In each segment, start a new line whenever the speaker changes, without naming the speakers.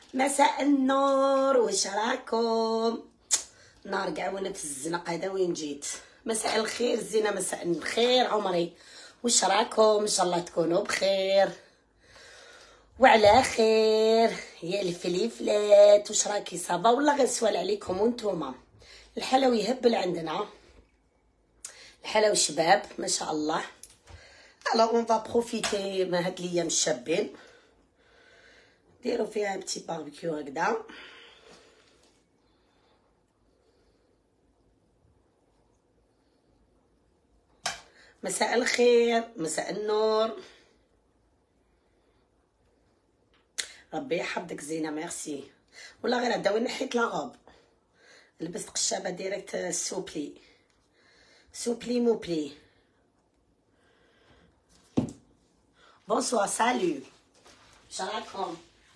مساء النور، واش راكم؟ نار كاع وانا في الزنق هذا وين جيت. مساء الخير زينه، مساء الخير عمري، واش راكم؟ ان شاء الله تكونوا بخير وعلى خير. يا الفليفلات واش راكي صافا والله غير سوال عليكم وانتوما. الحلاوه يهبل عندنا، الحلاوه شباب ما شاء الله. الوغ اون فا بروفيتي من هاد الايام الشابين، ديروا فيها ان بتي باربيكيو هكذا. مساء الخير، مساء النور، ربي يحفظك زينه، ميرسي. والله غير هدا وين نحيت لاغوب، لبست قشابه ديريكت سوبلي سوبلي موبلي. بونسوار، سالو، شراكم؟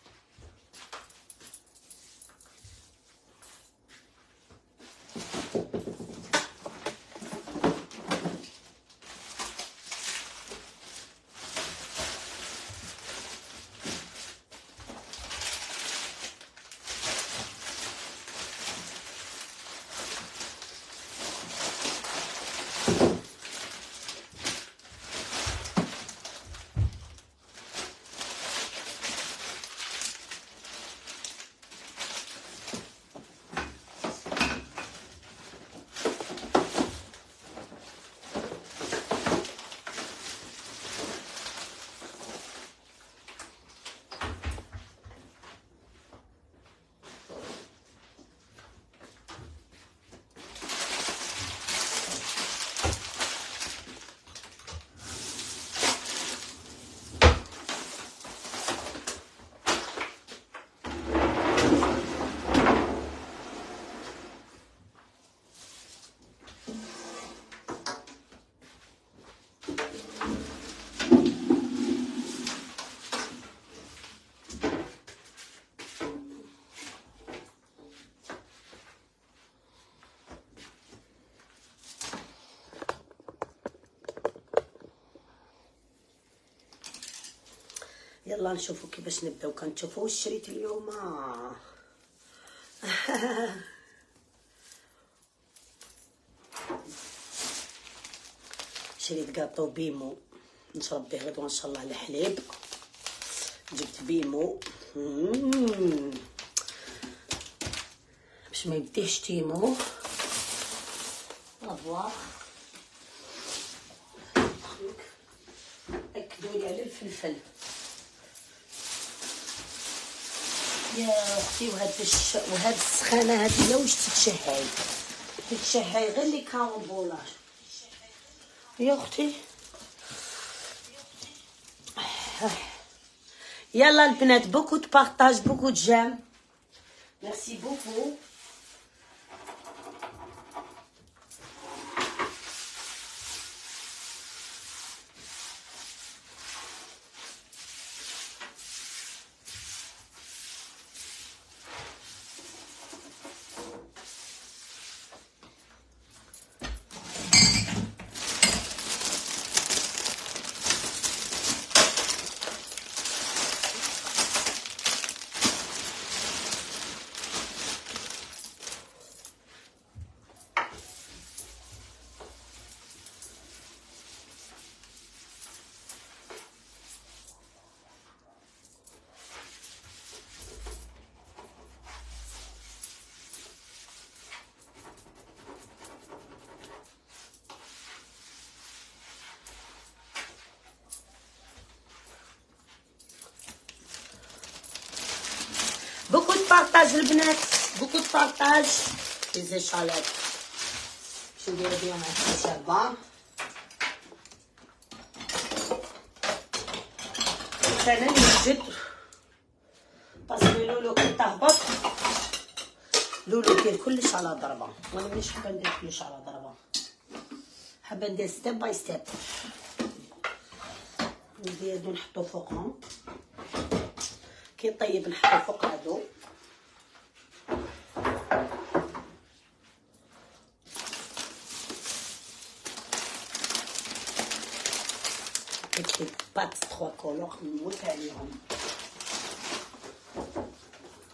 يلا نشوفوا كيفاش نبداو. كنشوفوا واش شريت اليوم. شريت كاطو بيمو نشرب به غدوه ان شاء الله الحليب. جبت بيمو باش ما يبديش تيمو. افواغ اكدولي على الفلفل يا اختي. وهاد السخانه هادي لا واش تتشهي غير لي كارامبولاج يا اختي. يلا البنات، بوكو دو بارطاج، بوكو دو جيم، ميرسي بوكو. بوكو دو بارطاج البنات، بوكو دو بارطاج. لي زيشالات باش نديرو بيهم هاد الشابه. انا نوجد باسكو لولو كي تهبط، لولو دير كلش على ضربه، وانا مانيش حابه ندير كلش على ضربه، حابه ندير ستيب باي ستيب. ندير نحطو فوقهم كي طيب، نحطو فوق هادو. بات 3 كولور نموت عليهم.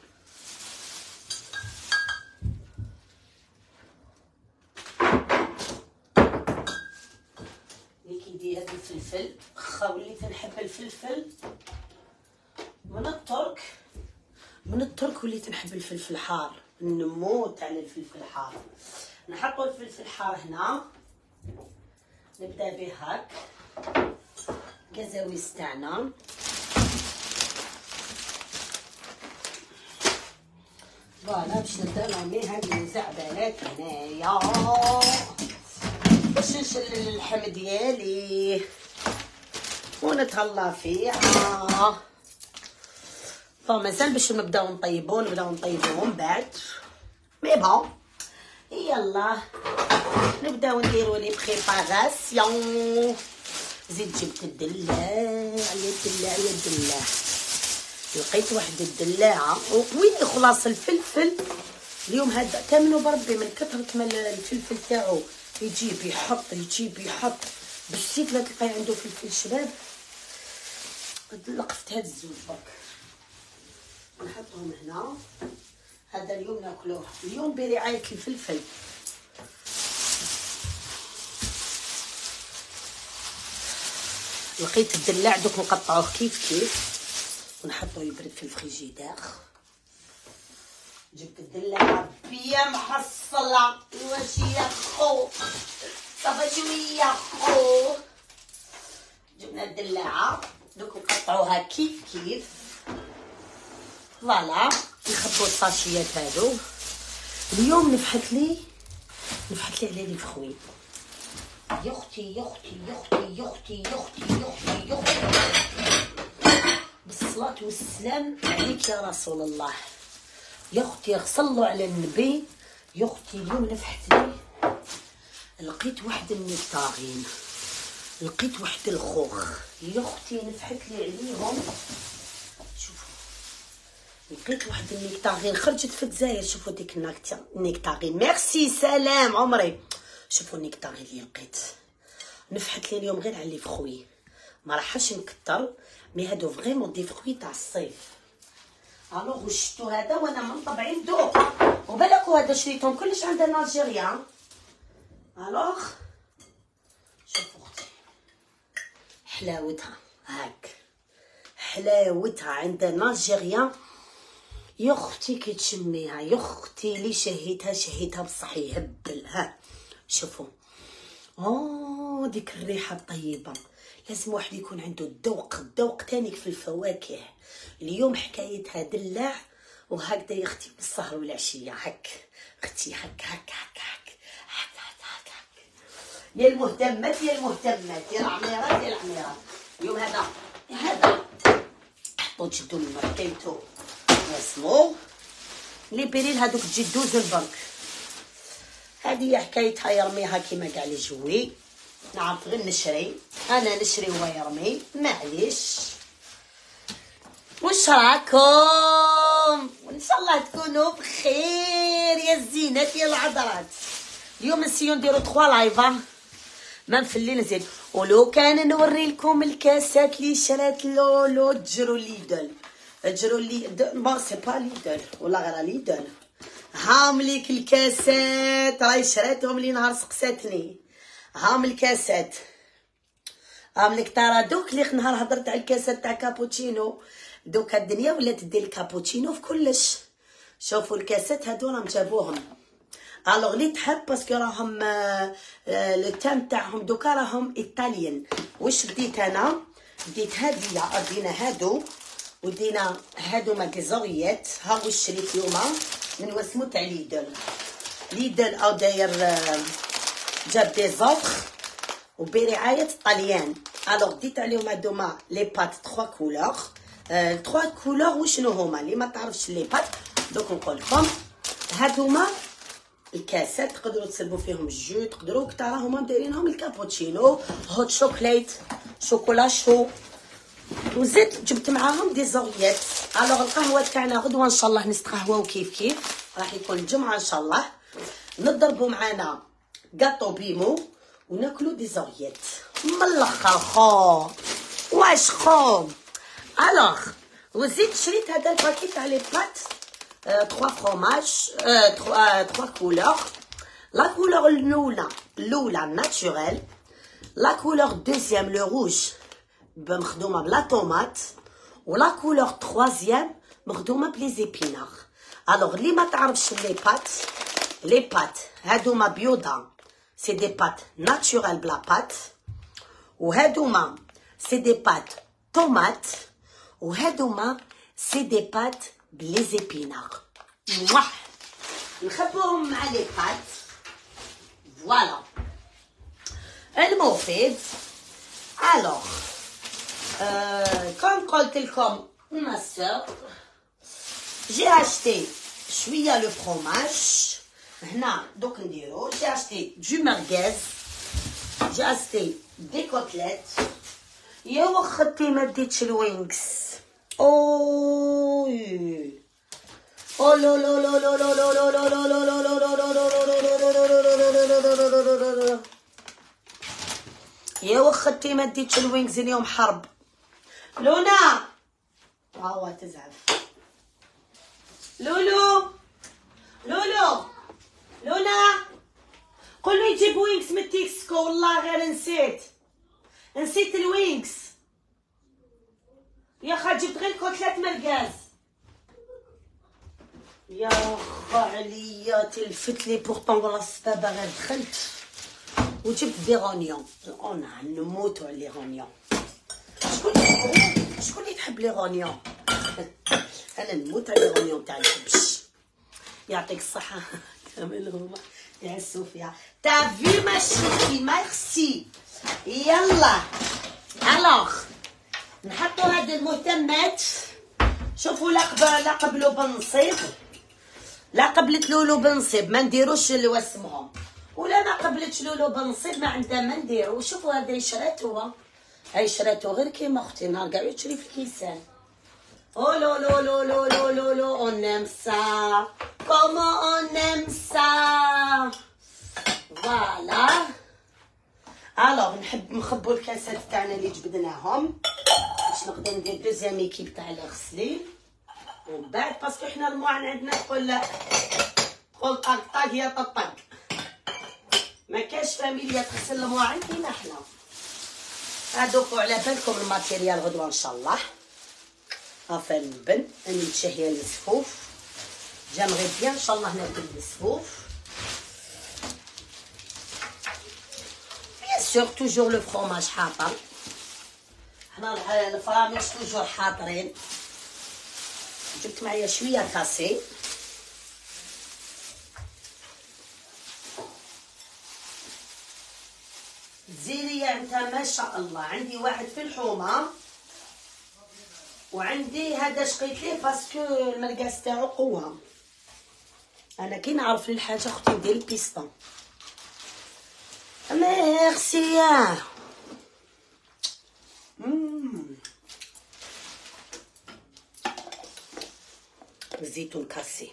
الفلفل، خا وليت نحب الفلفل من الترك وليت نحب الفلفل الحار، نموت على الفلفل الحار. نحطوا الفلفل الحار هنا، نبدا به هاك كزاويس تاعنا. فوالا باش نبدا نرمي هاد المزعبلات هنايا باش نشل اللحم ديالي ونتهلا فيها. فمازال باش نبداو نطيبو من بعد، مي بون يلا نبداو نديرو لي بريباراسيون. زيد جبت الدلاع، يا الدلاع يا الدلاع، لقيت واحد الدلاعه وين خلاص الفلفل اليوم هذا تامنوا بربي من كثرة ما الفلفل تاعو يجيب يحط بالسيف لا تلقاي عنده فلفل شباب. لقفت هاد الزوج برك نحطهم هنا. هذا اليوم ناكلوه اليوم برعاية الفلفل. لقيت الدلاع دوك نقطعوه كيف ونحطوه يبرد في الفريجيدير. جبت الدلاعة بيا محصلة. واش يا خو صافا شوية خو. جبنا الدلاعة دوك نقطعوها كيف فوالا. نخبو الصاشيات هادو. اليوم نفحت لي على لي فخوي. يختي بالصلاة والسلام عليك يا رسول الله. يا اختي صلوا على النبي. يا اختي اليوم نفحت لي لقيت واحد النكتارين، لقيت واحد الخوخ. يا اختي نفحت لي عليهم. شوفوا لقيت واحد النكتارين خرجت في الجزائر. شوفوا ديك النكتارين. ميرسي سلام عمري. شوفوا النكتارين اللي لقيت. نفحت لي اليوم غير على لي فخوي، ما راحش نكتر مي هادو فريمون دي فخوي تاع الصيف. الوغ وشتو هذا وانا من طبعي ندوق. وبالك هذا شريتهم كلش عندنا الجيريان. الوغ شوفوا اختي حلاوتها هاك، حلاوتها عندنا الجيريان. يا اختي كي تشميها يا اختي لي شهيتها بصح يهبل. ها شوفوا ديك الريحه الطيبه. لازم واحد يكون عنده الذوق تانيك في الفواكه. اليوم حكايتها دلاع وهكذا يا اختي بالسهر والعشيه. هك اختي هك يا المهتمات يا العميرات اليوم هذا حطوا تشدوا من حكايتو اسمو لي بيريل هذوك تجي دوز البنك. هذه هي حكايتها. يرميها كيما كاع لي جوي. نعرف غير نشري، انا نشري وهو يرمي معليش. واش راكم؟ وان شاء الله تكونوا بخير يا الزينات يا العذرات. اليوم نسيو نديرو 3 لايفا ما في الليل نزيد. ولو كان نوري لكم الكاسات اللي شرات لولو تجرو ليدل بون سي با ليدل ولا غير ليدل. هامليك الكاسات راهي شراتهم لي نهار سقساتني. هام الكاسات هامليك ترى دوك اللي نهار هضرت على الكاسات تاع كابوتشينو. دوك الدنيا ولات دير الكابوتشينو في كلش. شوفوا الكاسات هادو راهم جابوهم. الوغ لي تحب باسكو راهم لو تام تاعهم دوكا راهم ايطاليان. واش بديت انا؟ بديت هاديه دينا هادو ودينا هادو ما ديزوريات. ها واش شريت اليوم من واسمو تاع ليدل او داير جاب دي زوطخ وبرعاية الطليان. الوغ ديت عليهم هادوما لي بات 3 كولور. 3 كولور وشنو هما اللي ما تعرفش لي بات دوك نقول لكم. هادوما الكاسات تقدروا تسربوا فيهم الجو، تقدروا كتر هما دايرينهم الكابوتشينو هوت شوكليت شوكولا شو. وزيد جبت معاهم دي زوريات. الوغ القهوه تاعنا غدوه ان شاء الله نستقهواو كيف راح يكون الجمعه ان شاء الله. نضربوا معانا غاطو بيمو وناكلو دي زوريات من الاخر خو. واش خو. الوغ وزيد شريت هذا الباكي تاع لي بات 3 فروماج 3 كولور. لا كولور الاولى ناتشورال لا كولور دوزيام لو روج مخدومه بلا طوماط، ولا كولور تخوازيام مخدومه بلي زيبينار. الوغ اللي ما تعرفش لي بات هادوما بيوضا سي دي بات ناتشورال بلا بات، وهادوما سي دي بات طوماط، وهادوما سي دي بات بلي زيبينار. نخبوهم مع لي بات. فوالا المفيد. الوغ كون قلت لكم ما سور جي اشتي شويه لو فروماج هنا دوك نديرو. جي اشتي دو مرغاز، جي اشتي دي كوتليت. يا وختي ما ديتش الوينكس. او او لو لو لو لو لو لو لو لو لو لو لو. يا وختي ما ديتش الوينكس اليوم حرب. لونا هاو تزعل. لولو لولو لونا قول له يجيب وينكس من تيكسكو. والله غير نسيت الوينكس يا خا. جبت غير كوتلات مرقاز. يا خا عليا تلفت لي بورطون ولا السبابه غير دخلت وجبت دي غونيون. انا نموتو على لي غونيون. شكون اللي تحب لي غونيون؟ انا نموت على لي غونيون تاع الحبش. يعطيك الصحه. كامل هما يعسوا فيها. تا في ماشي ميرسي. يلا الوغ نحطو هاد المهتمات. شوفوا لا قبلو بنصيب، لا قبلت لولو بنصيب ما نديروش لواسمهم، ولا ما قبلتش لولو بنصيب ما عندها ما نديرو. شوفوا هذا شراتو غير كيما اختي نهار كاع تشري في الكيسان. Oh lo lo lo lo lo lo lo, on aime ça. Comment on aime ça. Voilà. Alors نحب نخبو الكاسات تاعنا اللي جبدناهم باش نقدر ندير دوزيام ايكيب تاع الغسلين. ومن بعد باسكو حنا المواعن عندنا تقول طاق هي طق. ما كاش فاميليا تغسل المواعن كيما حنا. هادوك على بالكم الماتيريال غدوه ان شاء الله. هافا البن اني متشهيه الصفوف. جامغي بيان ان شاء الله ناكل الصفوف. بيان سور توجور لو فروماج حاطر. حنا الفراميش توجور حاطرين. جبت معايا شويه كاسي. زيريه انت ما شاء الله. عندي واحد في الحومه وعندي هذا شقيت ليه باسكو المرقاس تاعو قوه. انا كي نعرف الحاجه اختي ندير البيستون. ميرسي. زيتون كاسي.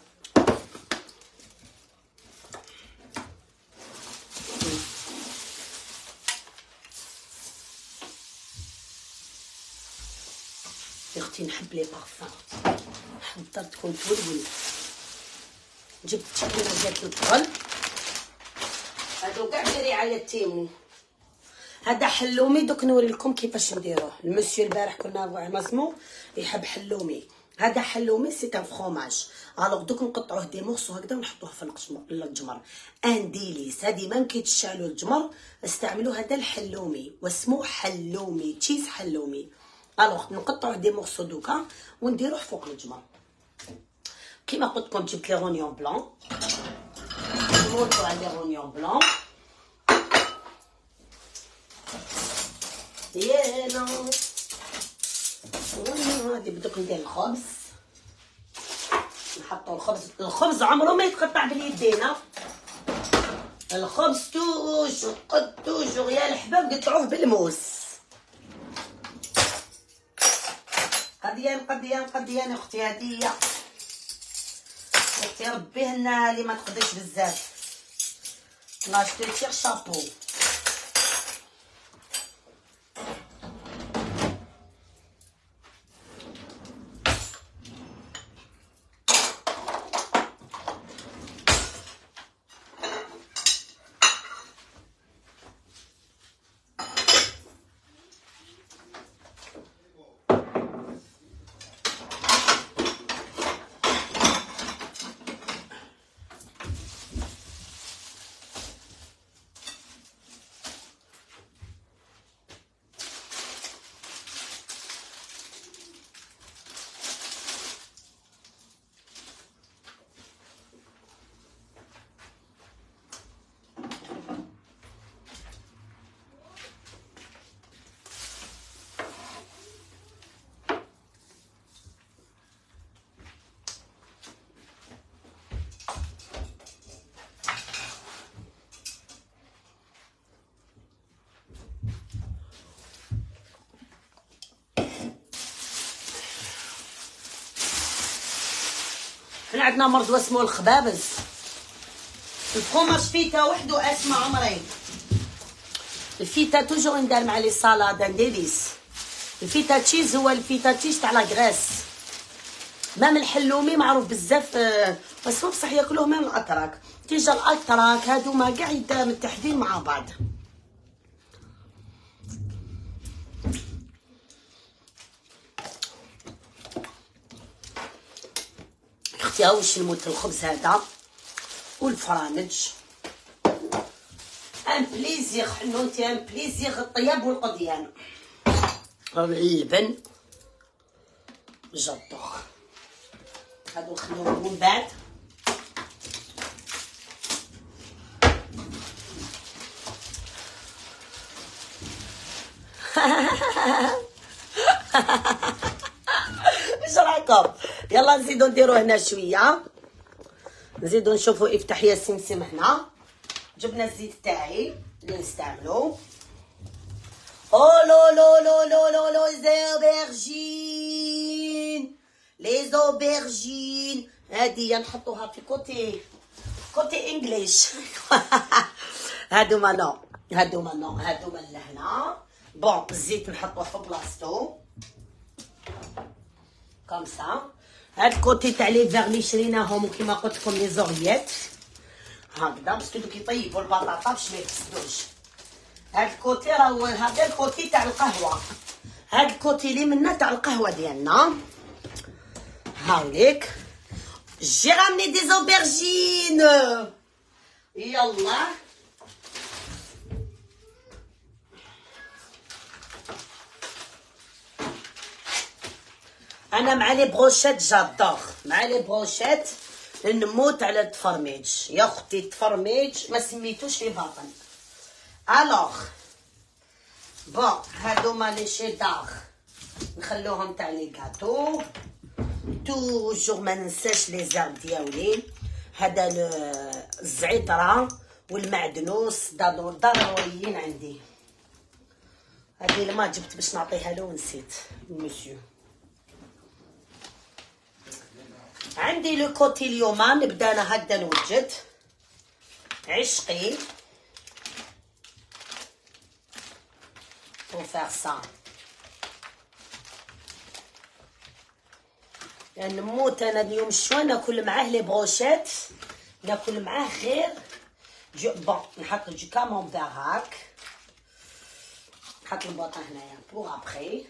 اختي نحب لي بارفان. حضرت تكون تولول. جبت كيلو ديال البغل. هادو كاع رعاية تيمو. هذا حلومي. دوك نوري لكم كيفاش نديروه. المسيو البارح كنا ماسمو يحب حلومي. هذا حلومي سي ان فروماج. الوغ دوك نقطعوه دي مورسو هكذا ونحطوه في الجمر. ان ديليس. هادي ما كيتشعلوا الجمر استعملوا هذا الحلومي واسمو حلومي تشيز حلومي. الوغ نقطعوه دي مورسو دوكا ونديروه فوق الجمر. كيما قلت لكم جبت لي غونيون بلون. نموتو على لي غونيون بلون. يانا هادي بدوك ندير الخبز. نحطو الخبز عمرو ما يتقطع باليدين. الخبز توجور يا الحباب قطعوه بالموس. قديان اختي هديه. اختي ربي لنا اللي ما تقضيش بزاف. لا جو شابو. حنا عندنا مرض اسمه الخبابز. الفرomاج فيتا وحدو اسمه عمري. الفيتا توجور ندار مع لي سالاد ان ديليس. الفيتا تشيز هو الفيتا تشيز تاع لا غريس. مام الحلومي معروف بزاف اسمه بصح ياكلوه مام الاتراك. تيجا الاتراك هادوما كاع متحدين مع بعض. اختي واش نموت الخبز هذا والفرامج ان بليزير حنوتي ان بليزير الطياب والقضيان اللبن جدوخ هادو نخليوهم من بعد. واش رايكم؟ يلا نزيدو نديرو هنا شويه، نزيدو نشوفو افتح يا سمسم. هنا جبنا الزيت تاعي اللي نستعملو. او لو لو لو لو لو لو زوبرجين لي زوبرجين هادي نحطوها في كوتي انجليش. هادوما نو هادوما لهنا. بون الزيت نحطوه في بلاصتو كوم سا. هاد الكوتي تاع لي فيغمي شريناهم وكيما قلت لكم لي زوريات هكذا باش دوك يطيبوا البطاطا باش ما يفسدوش. هاد الكوتي راهو هذا الكوتي تاع القهوه. هاد الكوتي اللي منا تاع القهوه ديالنا. هاوليك جي رامني دي زوبرجين. يلا انا مع لي بروشيت جادور. مع لي بروشيت نموت على التفرميج يا اختي. التفرميج ما سميتوش في باطن. الوغ بون هادوما لي شيدار نخلوهم تاع لي غاتو. توجور ما ننساش لي زرب ديالي. هذا الزعتره والمعدنوس ضروريين عندي. هذه اللي ما جبت باش نعطيها له ونسيت المسيو. عندي لو كوتي اليوم نبدا انا هكذا نوجد عشقي pour faire ça. يعني نموت انا اليوم شويه ناكل معاه لي بروشيت. ناكل معاه غير بون نحط جو كامونبير هاك. نحط البوطه هنايا بوغ ابخي.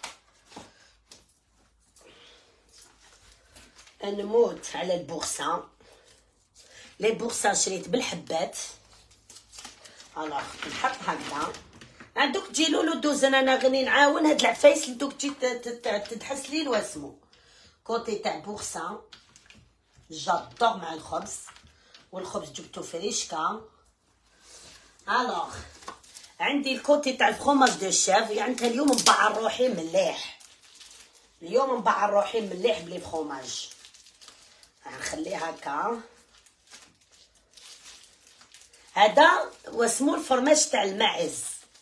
نموت على البورسان. لي بورسان شريت بالحبات. الوغ نحط هكذا. عندك تجي لولو دوزن انا غني نعاون هاد العفايس اللي دوك تجي تدحس لي واسمو كوتي تاع بورسان جادور مع الخبز. والخبز جبتو فريشكا. الوغ عندي الكوتي تاع الفرomاج دو شيف. يعني اليوم نبعر روحي مليح. اليوم نبعر روحي مليح بلي فرomاج. نخليه هكا. هذا واسمو الفرماج تاع المعز.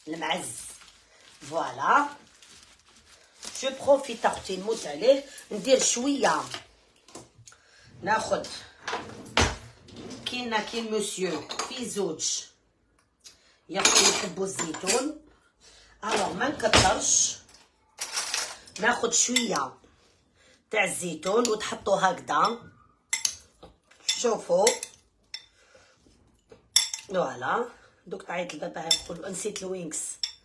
فوالا جو بروفيت اختي نموت عليه. ندير شويه ناخد كاين مسيو في زوج يا اختي يحبوا الزيتون. الوغ ما نكترش. ناخد شويه تاع الزيتون وتحطوا هكذا. شوفوا فوالا دوك تعيط لبابا يقول نسيت الوينكس.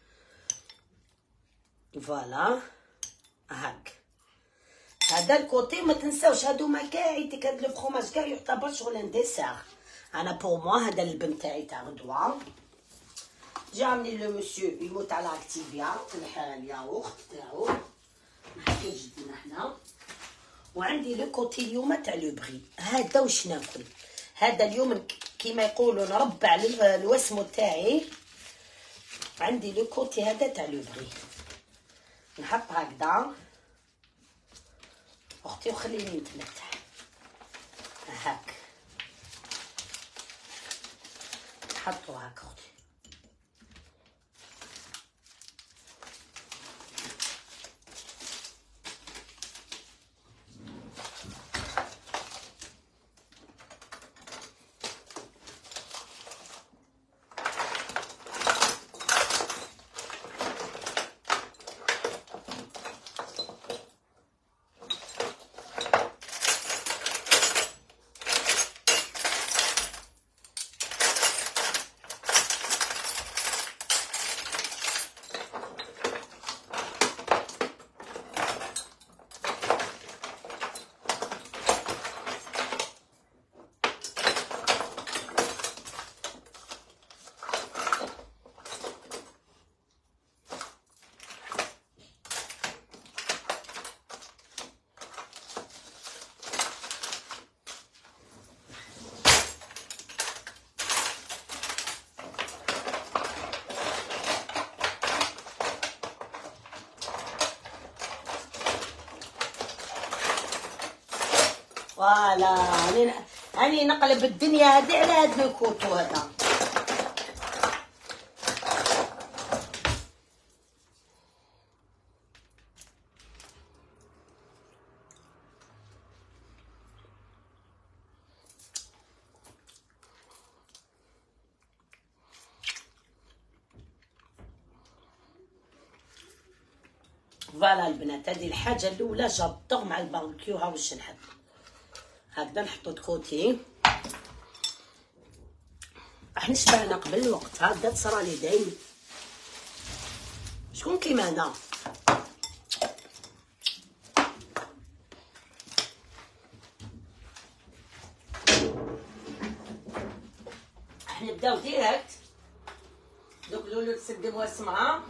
فوالا هاك. هذا الكوتي ما تنساوش هادوما كاع يديك هاد لو فرomاج كاع يعتبر شغل ان ديسير. انا بور موا هذا اللبن تاعي تاع غدوه. جا عملي لو مسيو يموت على اكتيفيا الياغورت تاعو نحكي جدنا حنا. وعندي لو كوتي اليوم تاع لو بغي. هذا واش ناكل. هذا اليوم كيما يقولوا نربع الوسمو تاعي. عندي لو كوتي هذا تاع لو بغي. نحط هكذا اختي وخليني نتمتع هاك. نحطو هاك اختي. فوالا راني نقلب الدنيا هادي على هاد لو كوطو هذا. فوالا البنات، هذه الحاجه الاولى جابطوغ مع الباربيكيو. ها واش نحب هكذا نحطو كوتي. راح نشبعنا قبل الوقت، هكذا تصرالي دايما. شكون كيما انا؟ راح نبداو ديريكت. دوك لولو تسقبوها السمعه.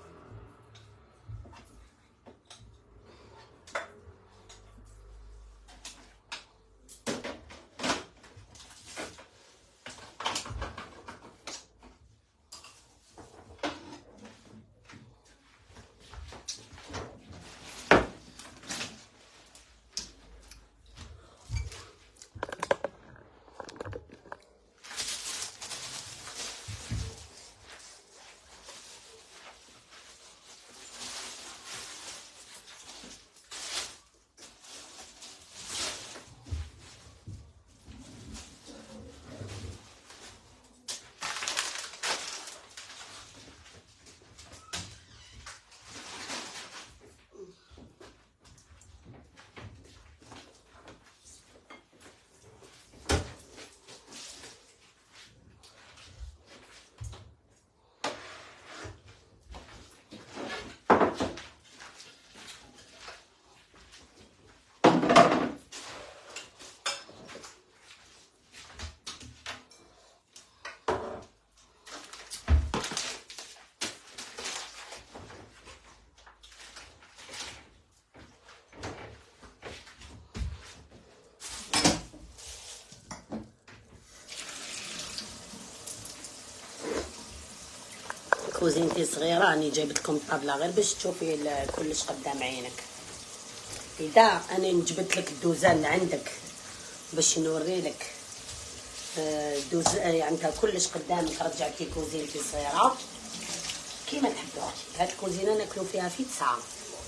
كوزينتي صغيره، راني جايبت لكم الطابله غير باش تشوفي كلش قدام عينك. اذا انا جبت لك الدوزه اللي عندك باش نوري لك الدوزه، يعني كلش قدامك. رجعتي كوزينتي صغيره كيما تحبوا. هاد الكوزينه ناكلو فيها في 9.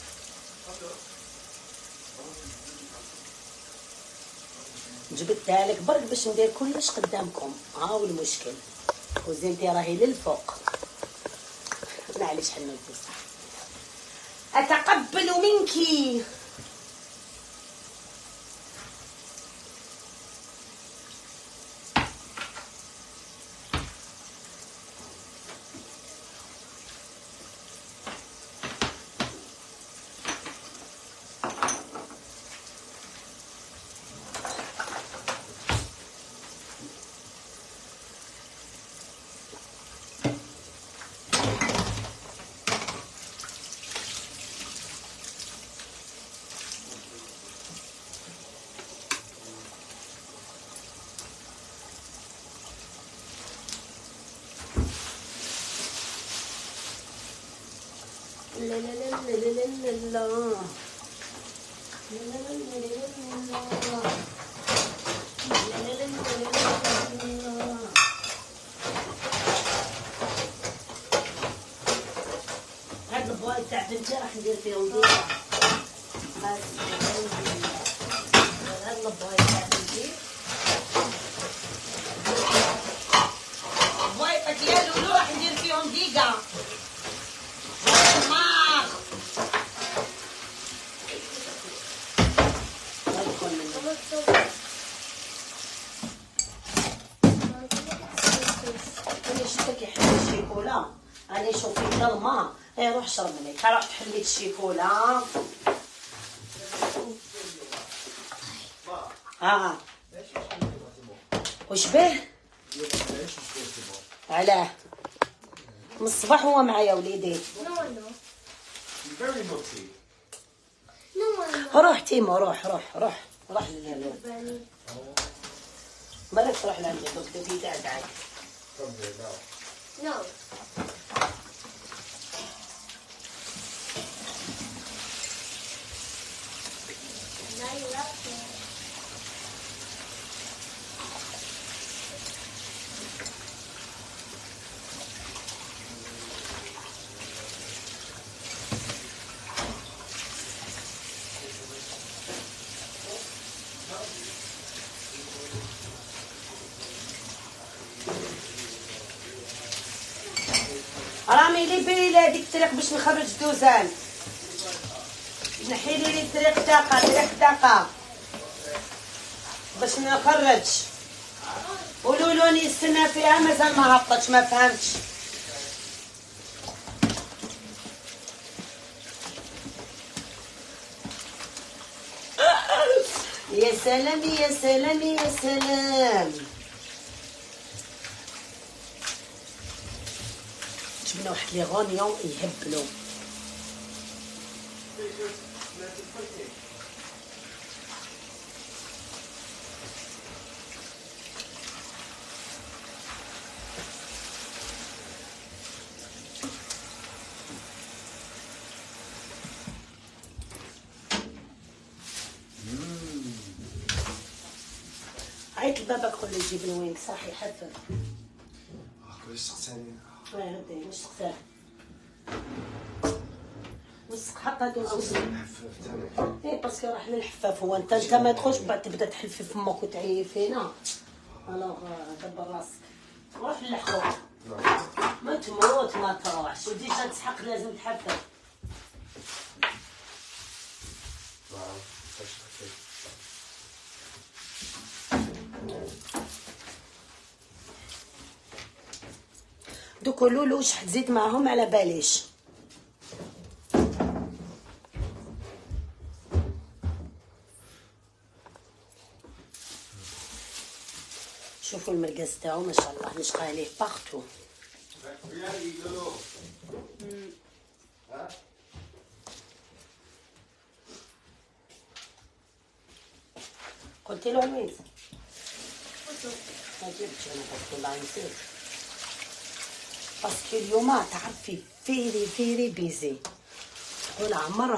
جبتها لك برك باش ندير كلش قدامكم. هاو المشكل، كوزينتي راهي للفوق. معليش حنا الفصح. اتقبل منك. لا لا لا لا لا لا لا هاد البوايط تاع بنتي راح ندير فيهم ديما. هاد البوايط تاع بنتي، بوايطك يا لولو راح ندير فيهم ديكا. أنا شوفي ظلمة، روح شرب منك. روح تحلي الشيكولا. وش به؟ علاه من الصباح هو معايا وليدي. روح تيمو، روح مالك تروح لعند دوك دبي دعدعك. No. Now you love it. رامي لي بيلي هذيك الطريق باش نخرج دوزان. نحيلي لي طريق دقة باش نخرج. قولولوني السنة فيها مازال ما هبطتش، ما فهمتش. يا سلام يا سلام يا سلام. جبنا واحد لي غونيون يهبلوا. عيط لباباك قول له يجيب الوين صاحي حفل.
كلش سقساني.
هدي واش سقساه؟ وسق حق هادو وسق.
الحفاف تاعك.
ايه باسكو راح للحفاف. هو انت ما تخرج بعد تبدا تحل في فمك وتعيي فينا. الوغ دبر راسك روح للحقوق. ما تموت ما تروحش وديجا تسحق لازم تحفل. دوك لولو واش حتزيد معاهم على باليش. شوفوا المرقز تاعو ما شاء الله نشقى عليه باغتو. قلتي له وين؟ ما جبتش انا بس والله نسيت. باسكو اليوم تعرفي فيري بيزي. تقول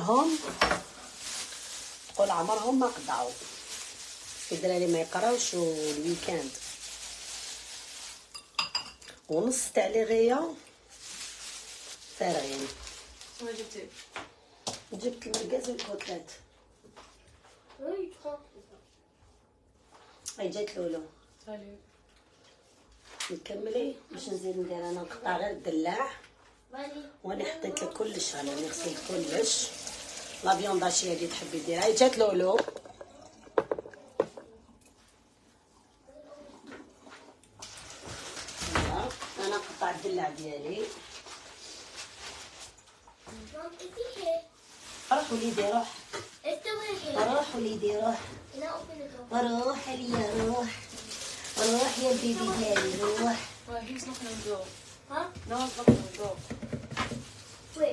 عمرهم ما قطعوا. الدراري ما يقراوش الويكاند. ونص تاع لي غيا فارغين.
شنو جبتي؟
جبت المرقاز والكوتلات. هاي جات لولو.
سالي.
نكملي باش نزيد ندير انا نقطع غير الدلاع. وانا حطيت لك كلش انا نغسل كلش. لا فيوند هادشي اللي تحبي ديرها. هاي جات لولو. انا نقطع الدلاع ديالي. روح وليدي روح. روح وليدي روح. روح عليا روح. روح يا بيبي ديالي روح.
Well, he's knocking on the door.
Huh?
No one's knocking on the door.
Wait.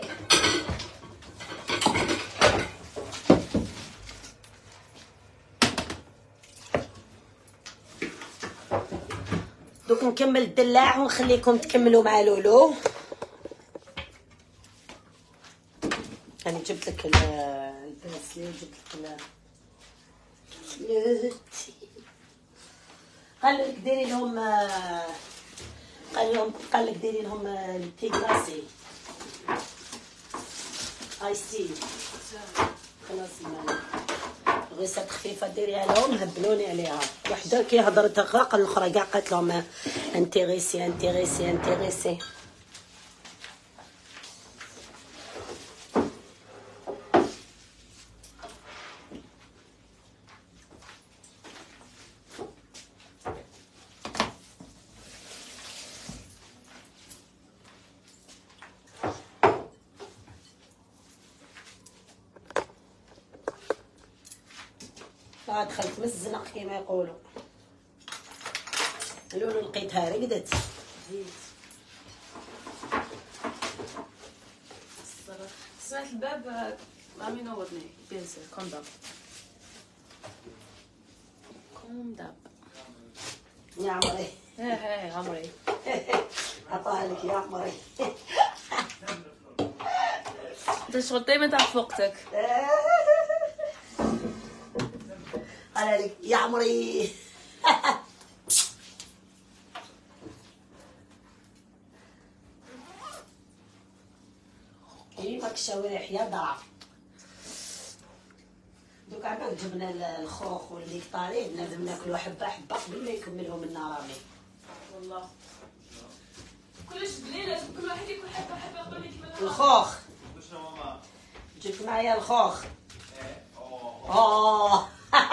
دوك نكمل الدلاع ونخليكم تكملوا مع لولو. انا جبت لك الباسلي جبت لك قال لك ديري لهم قال لك ديري لهم التي كلاسي ايسي. خلاص غيسات خفيفه ديريها لهم. هبلوني عليها وحده كي هضرت غاق الاخرى كاع قالت لهم انتريسي. دخلت من الزنق كيما يقولوا. لولو لقيتها رقدت.
سمعت الباب عم ينوضني. بينزل كونداب.
يا عمري.
هي عمري.
عطاها لك يا عمري.
انت شغل دايما تعرف وقتك.
قال لك يا عمري. كيفك الشوارع يا ضعف. دوك عباك جبنا الخوخ واللي طالع لازم ناكلو حبه حبه قبل ما يكملهم لنا رامي.
والله كلش بليله كل واحد ياكل حبه
الخوخ. جبت معايا الخوخ. اوه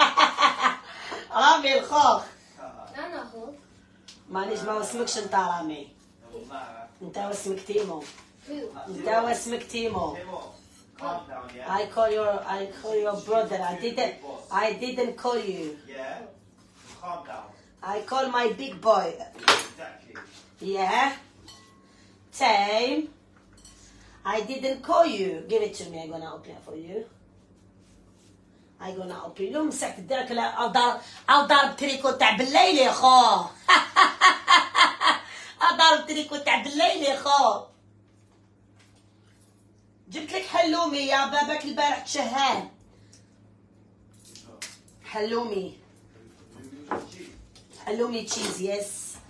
رامي الخوخ.
أنا أخو.
معليش ما اسمكش انت رامي، انت اسمك تيمو. انت اسمك تيمو. I call your brother. I didn't call you.
Yeah. Calm down.
I call my big boy.
Exactly.
Yeah. Same. I didn't call you. Give it to me. I'm gonna open it for you. I'm gonna open it. مسحت الدرك أو ضرب تريكو تاع بالليل يا خو. ضرب تريكو تاع بالليل يا خو. جبت لك حلومي يا باباك البارح تشهان. حلومي. حلومي تشيز يس.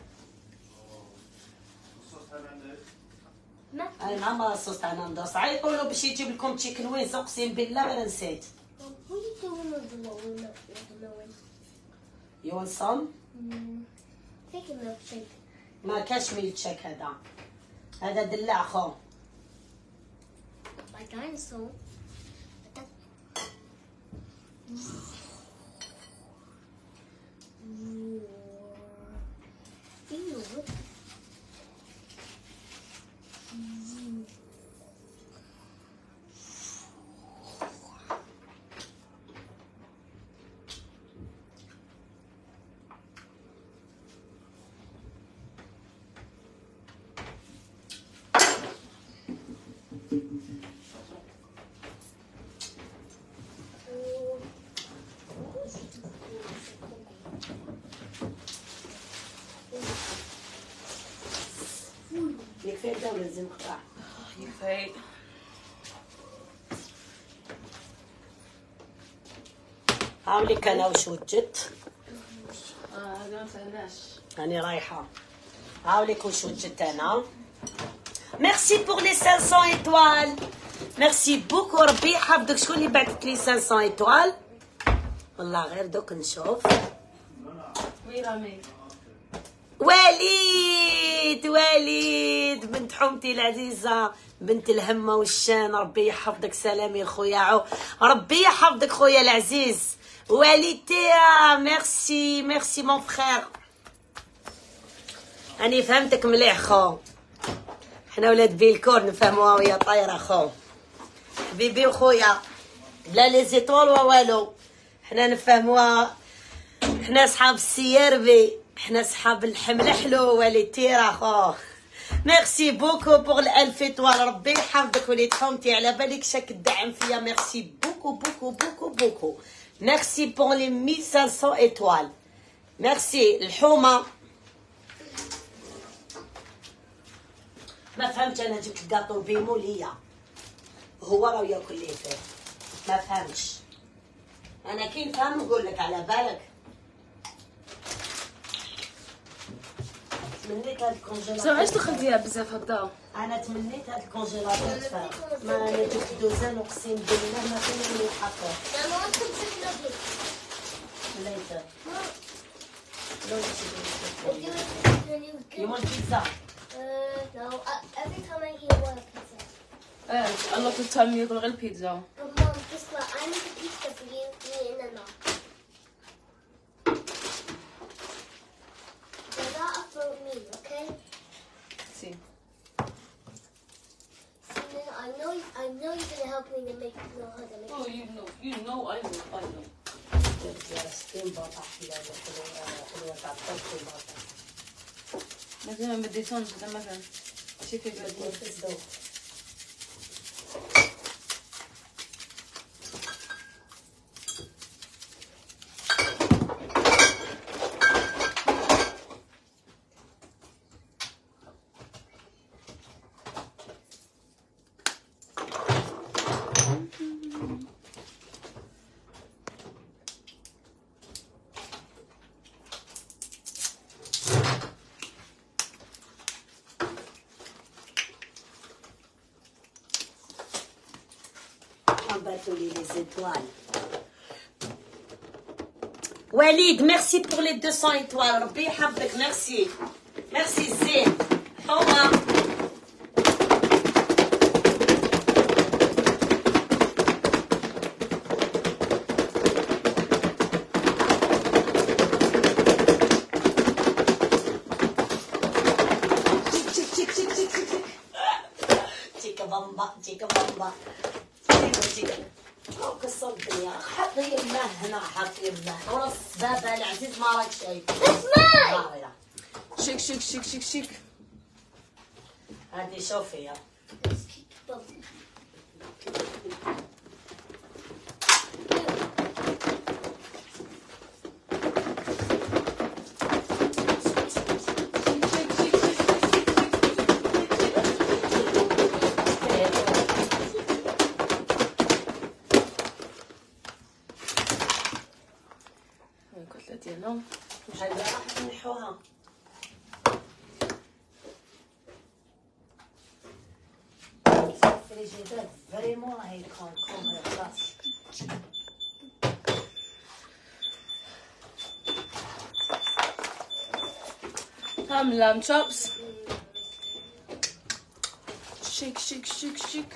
ما
اي مع ما صوص تاع ناندوس عيطوا له باش يجيب لكم تشيكن وينز اقسم بالله غير نسيت.
What are you doing with the watermelon?
You want some؟
Take a milkshake.
ما كاش ميلك شيك هذا دلع خو.
My dinosaur. Ew.
يكفي الدولة لازم نقطع.
يكفي.
هاوليك انا وش وجدت.
هذا ما فهمناش.
راني رايحة. هاوليك وش وجدت انا. ميرسي بور لي 500 ايطوال. ميرسي بوكو ربي يحفظك. شكون اللي بعثت لي 500 ايطوال؟ والله غير دوك نشوف.
وي رامي.
وليد بنت حومتي العزيزة بنت الهمة والشان ربي يحفظك. سلامي خويا عو ربي يحفظك خويا العزيز. والدتي ميرسي ميرسي مون فخير. أنا فهمتك مليح خو. حنا ولاد بيلكور نفهموها وهي طايرة خو. حبيبي وخويا بلا لي زيتول والو حنا نفهموها. حنا صحاب السياربي حنا صحاب الحمل حلو والدتي راه خو. ميرسي بوكو بوغ ال1000 ايطوال ربي يحفظك وليد حومتي على بالك شاك الدعم فيا. ميرسي بوكو بوكو بوكو بوكو. ميرسي بوغ لي 1500 ايطوال. ميرسي الحومه. ما فهمتش انا جبت الكاطو بيمو ليا هو راه ياكل لي فيه. ما فهمتش انا كي نفهم نقول لك على بالك. تمنيت هاد الكونجيلاتور.
علاش دخلتيها بزاف هكذا؟
انا تمنيت هاد الكونجيلاتور تفهم. ما انا جبت دوزان اقسم بالله ما كاين اللي يحطوه.
Now, I want some chicken nuggets.
later.
We'll do it when you
You want pizza?
no. Every time I eat one pizza.
a lot of time ياكل غير البيتزا.
But Mom, guess what? I make a pizza for you, me, and Nana. They're not for me, okay?
See.
And then I know you're gonna help me to know how to make
Oh,
it.
you know, I know.
ستين بطاطا حلوة تاع الطبخ والبطاطا.
مثلا ما ديتونش هذا مثلا شي في بلادي.
تصدق. Les étoiles. Walid, merci pour les 200 étoiles. Rabbi yahfadek, merci. Merci Zin. Homa. تيكا بامبا تيكا بامبا تيكا كسر الدنيا. حطي يماه هنا، حطي يماه ورا السبابة العزيز ما راك شايف. اسمعي
شيك شيك شيك شيك شيك.
هادي شوفي.
الكتلة ديالنا
هلا راح نحوها. الفريجيدات فريمون راهي كون خلاص.
هم لام chops. شيك شيك شيك شيك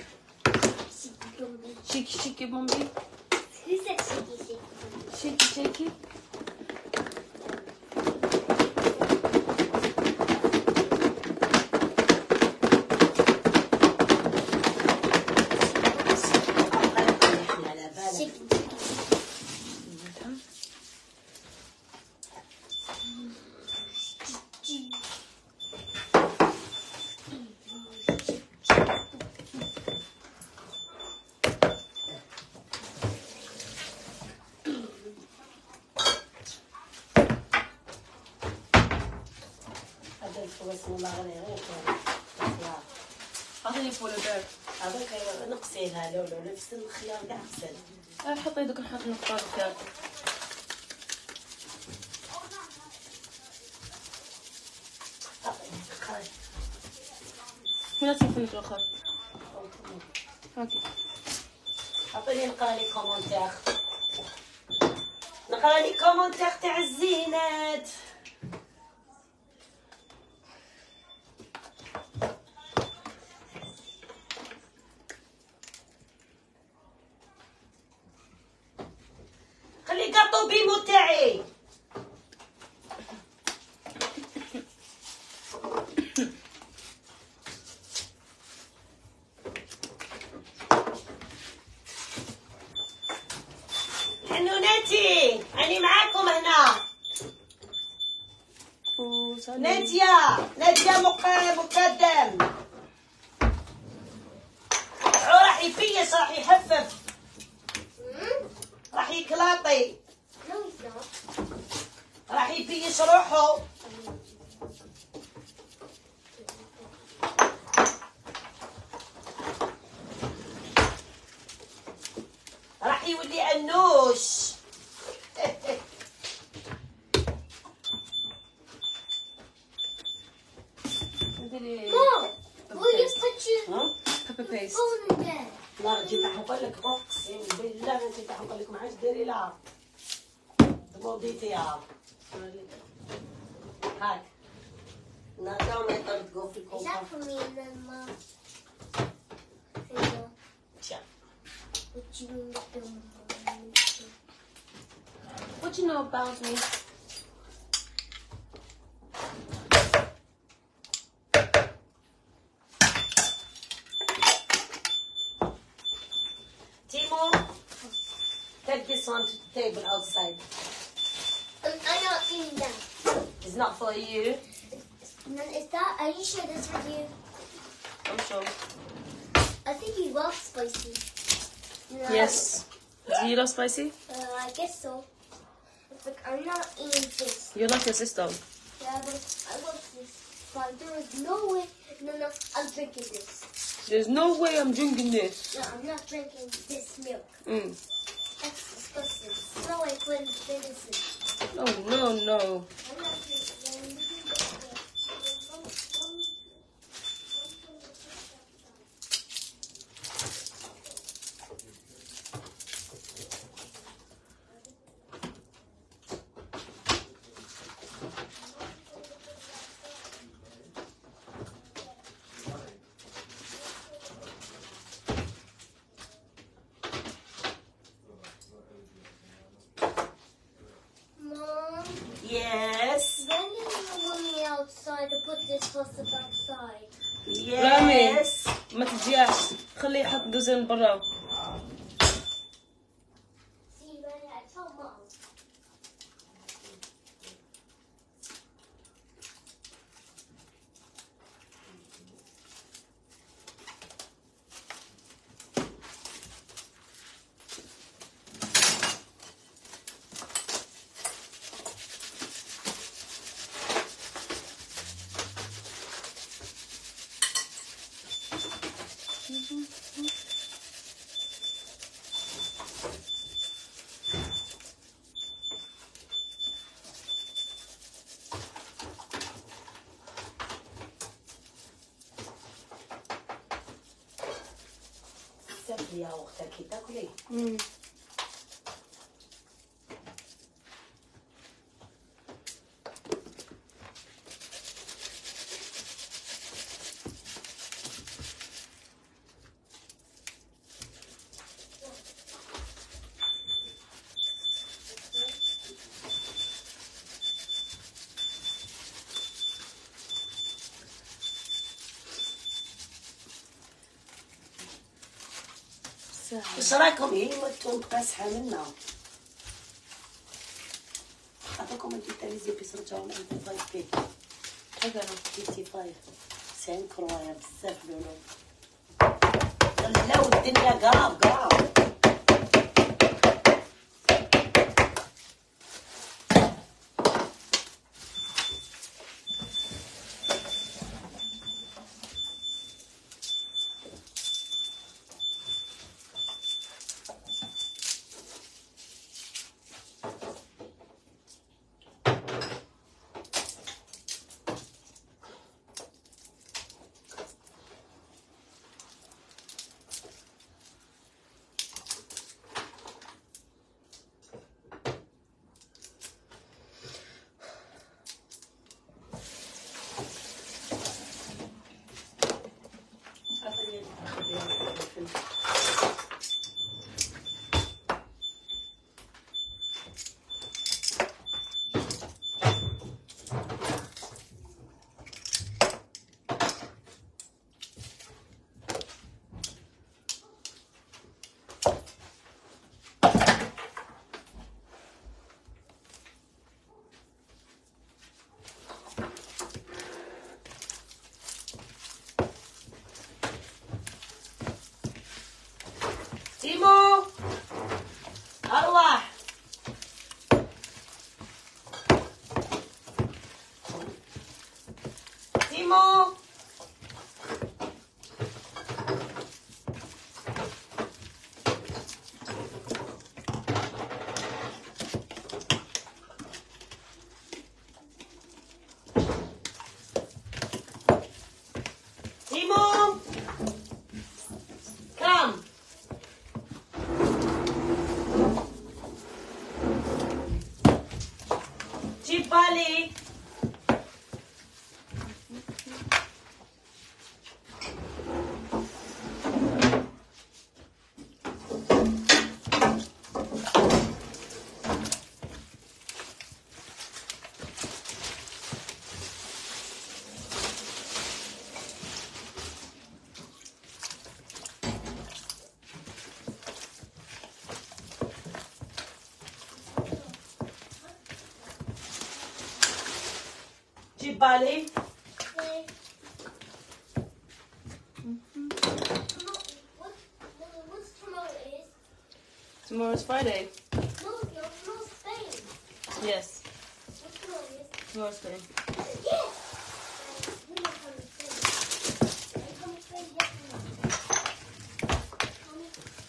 شيك شيك بومبي.
Who said shaky shaky?
شيكي شيكي.
بسم الله غير
عطيني فول البارد.
هذاك نقصيها لولو نفس الخيار كاع غسل.
حطي دوك نحط نقطة الخيار. وين تنفنت واخا؟ هاكي.
عطيني نقرا لي كومونتير. نقرا لي كومونتير تاع الزينات. خلي كاطو بيمو تاعي. حنوناتي أنا معاكم هنا. نادية مقدم. راح يفيش راح يحفف راح يكلاطي
No, he's not.
راح يفيش روحه. راح يولي أنوش.
Mom, will you put your
Pepper paste.
phone in there?
لا جيت نقول لك اقسم بالله ما جيت نقول لك ما عادش ديري لها تبوضيتيها. هاك نرجعو ما يطردقو في
Is
الكوفة.
that for me and then Mom? Finger.
تشا.
What you mean doing?
What you know about me?
Timo, take this one to the table outside.
I'm not eating that.
It's not for you.
Is that? Are you sure that's for you?
I'm sure.
I think you love spicy. No,
Yes. Do you love spicy?
I guess so. But I'm not eating this.
You're like your sister.
Yeah, but I love this. But there is no way. No, I'm drinking this.
There's no way I'm drinking this.
No, I'm not drinking this milk. That's disgusting. It smells like when medicine.
Oh no no.
I'm not drinking this. Mom,
Yes.
when did you want me outside to put this closet outside?
Yes.
ما تجياش، خليه يحط دوزين برا.
See, when I told Mom.
تاكلي يا اختي كي تاكلي. واش راكم هي التون قاصحه منا. عطاكم انتو تاع لي زيبيس رجعوا عندي 5 بي
هكا
55 سي انكرويا بزاف لولو. خلاو الدنيا قراب قراب. تيمو أرواح. تيمو تيمو كم جيب بالي. جيب بالي.
What's tomorrow is?
Tomorrow's Friday.
No, tomorrow's Spain.
Yes,
What tomorrow is?
tomorrow's Spain.
Yes! When I come to Spain. I come to Spain yesterday. Come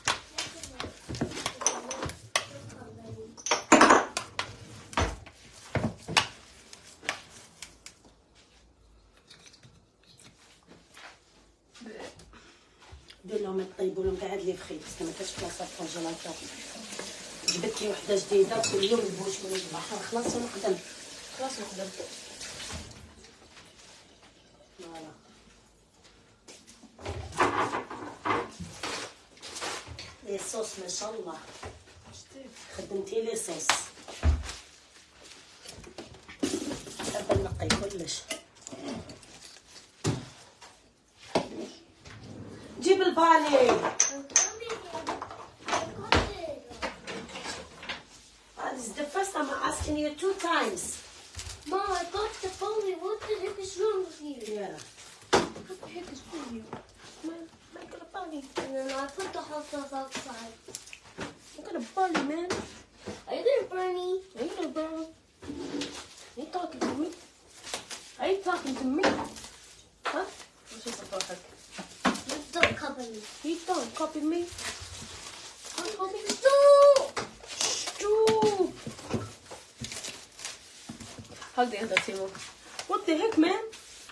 دير لهم يطيبوا لهم قاعد لي فخي بس ما كاش بلاصه في الكونجيلاتور. جبت لي وحده جديده كل يوم نبوش من البحر خلاص ونخدم.
خلاص نخدم.
فوالا لي صوص ما شاء الله خدمتي لي صوص. حابه نقي كلش. جيب البالي.
I'm coming. I got it.
This is the first time I'm asking you 2 times.
Mom, I got the phone. What the heck is wrong with you?
Yeah.
What the heck is wrong with you? I got a bunny. No, I put the hot sauce outside.
I got a bunny, man.
Are you gonna burn me?
Are you gonna burn? Are you talking to me? Are you talking to me? Huh? What's your fuck?
You don't cover me.
You don't copy me? Don't copy me?
Stop!
Stop! هاك انت تيمو. What the heck, man?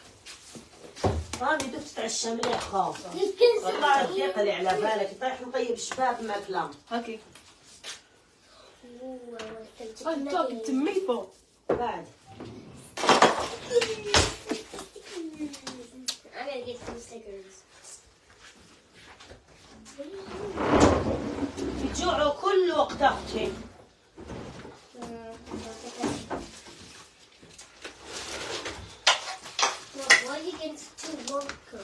راني دوك تتعشى مليح خاف.
You can
والله
see
الضيق اللي على بالك طيح نطيب الشباب ماكله.
هاكي.
Ooh, I want
I'm talking to me, bro.
بعد.
I'm gonna get some stickers.
يجوعوا كل وقت اختي.
Mom, why are you against two vodka?